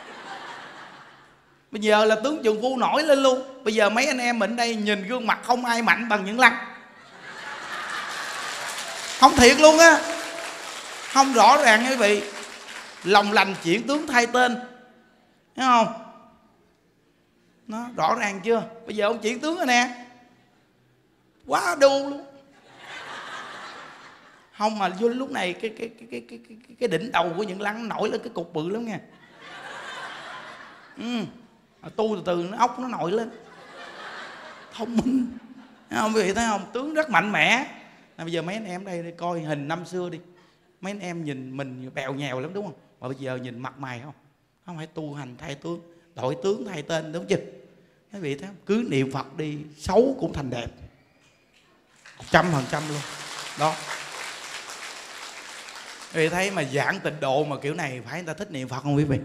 Bây giờ là tướng trường phu nổi lên luôn. Bây giờ mấy anh em mình đây nhìn gương mặt không ai mạnh bằng Nhuận Lăng. Không thiệt luôn á. Không, rõ ràng quý vị. Lòng lành chuyển tướng thay tên, thấy không? Nó rõ ràng chưa? Bây giờ ông chuyển tướng rồi nè, quá đu luôn. Không, mà vô lúc này cái cái cái cái cái cái, cái đỉnh đầu của Nhuận Lăng nổi lên cái cục bự lắm nha. Ừ. Tu từ từ nó ốc nó nổi lên. Thông minh. Thấy không quý vị, thấy không? Tướng rất mạnh mẽ. À, bây giờ mấy anh em đây, đây coi hình năm xưa đi. Mấy anh em nhìn mình bèo nhèo lắm đúng không? Mà bây giờ nhìn mặt mày không? Không phải tu hành thay tướng, đổi tướng thay tên, đúng chưa? Quý vị thấy không? Cứ niệm Phật đi, xấu cũng thành đẹp. Một trăm phần trăm luôn. Đó. Quý vị thấy mà giảng tịnh độ mà kiểu này phải người ta thích niệm Phật không quý vị?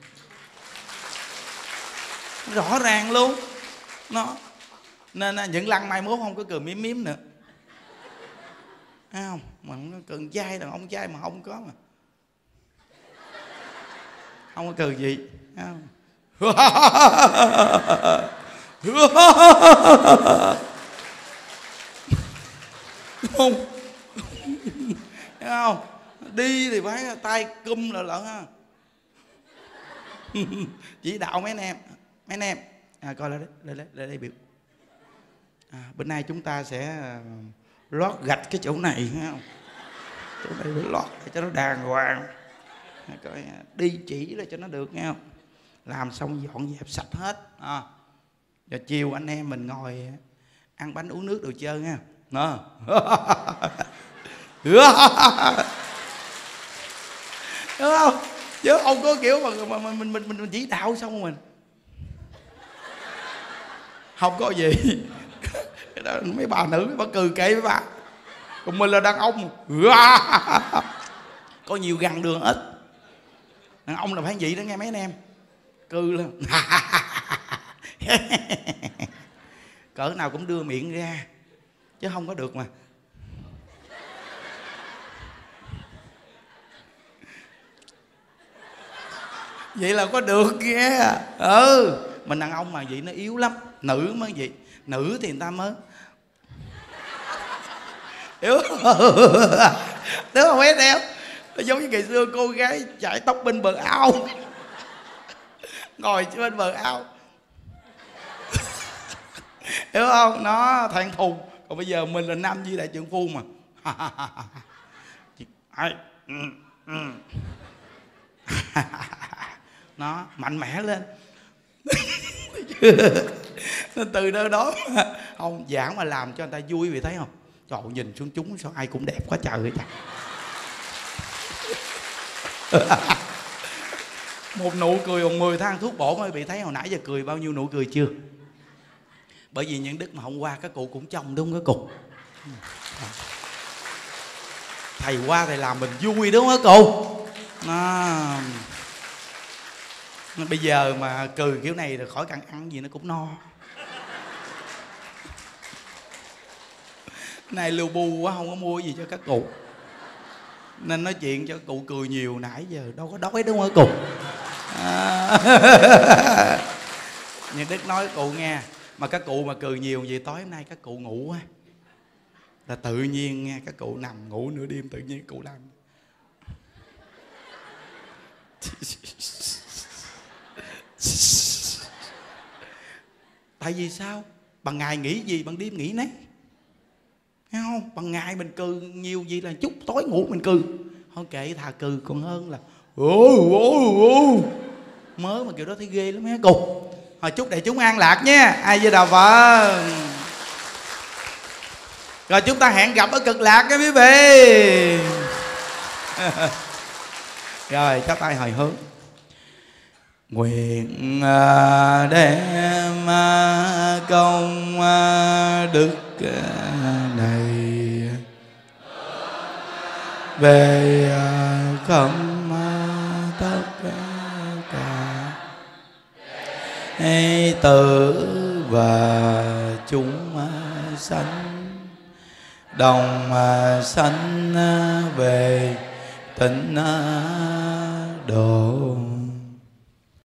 Rõ ràng luôn. Nó nên Nhuận Lăng mai mốt không có cười miếm miếm nữa. Thấy không? Mà cần trai đàn ông trai mà không có mà không có cười gì. Thấy không? Đúng không? Thấy không? Đi thì phải tay cum là lợn ha. Chỉ đạo mấy anh em, mấy anh em à, coi lại đây, đây, đây, đây, đây biểu. À, bữa nay chúng ta sẽ rót gạch cái chỗ này, thấy không? chỗ này phải lót cho nó đàng hoàng, coi đi chỉ là cho nó được nghe không. Làm xong dọn dẹp sạch hết à. Giờ chiều anh em mình ngồi ăn bánh uống nước đồ chơi nha. Đó. Đúng không? Chứ không có kiểu mà, mà, mà mình, mình, mình chỉ đạo xong mình không có gì. Mấy bà nữ mấy bà cười kệ mấy bà, còn mình là đàn ông. Có nhiều gằn đường ít, đàn ông là phải vậy đó nghe mấy anh em. Cư lên. Cỡ nào cũng đưa miệng ra chứ không có được mà. Vậy là có được nghe. Ừ, mình đàn ông mà vậy nó yếu lắm. Nữ mới vậy, nữ thì người ta mới hiểu. Đúng không mấy em? Nó giống như ngày xưa cô gái chải tóc bên bờ ao, ngồi trên bờ ao, hiểu không? Nó than thùng. Còn bây giờ mình là nam di đại trượng phu mà. Nó mạnh mẽ lên. Từ nơi đó không giảng mà làm cho người ta vui, vì thấy không? Trời ơi, nhìn xuống chúng sao ai cũng đẹp quá trời ơi trời. Một nụ cười bằng mười thang thuốc bổ mới bị. Thấy hồi nãy giờ cười bao nhiêu nụ cười chưa? Bởi vì những đức mà hôm qua các cụ cũng trông đúng không các cụ? Thầy qua thầy làm mình vui đúng không các cụ? Nó... Bây giờ mà cười kiểu này rồi khỏi cần ăn gì nó cũng no. Này lưu bu quá không có mua gì cho các cụ, nên nói chuyện cho các cụ cười nhiều. Nãy giờ đâu có đói đúng không các cụ? À... Nhưng Đức nói các cụ nghe, mà các cụ mà cười nhiều vậy tối hôm nay các cụ ngủ quá là tự nhiên nghe, các cụ nằm ngủ nửa đêm tự nhiên cụ làm. Tại vì sao? Bằng ngày nghĩ gì bằng đêm nghĩ nấy, thấy không? Bằng ngày mình cười nhiều gì là chút tối ngủ mình cười. Thôi kệ, thà cười còn hơn là ô ô ô mới mà kiểu đó thấy ghê lắm mấy cụ. Hồi chúc đại chúng an lạc nha. Ai với đạo Phật. Rồi chúng ta hẹn gặp ở cực lạc nha quý vị. Rồi chắp tay hồi hướng. Nguyện đem công đức này về khắp tất cả tử và chúng sanh, đồng sanh về tịnh độ.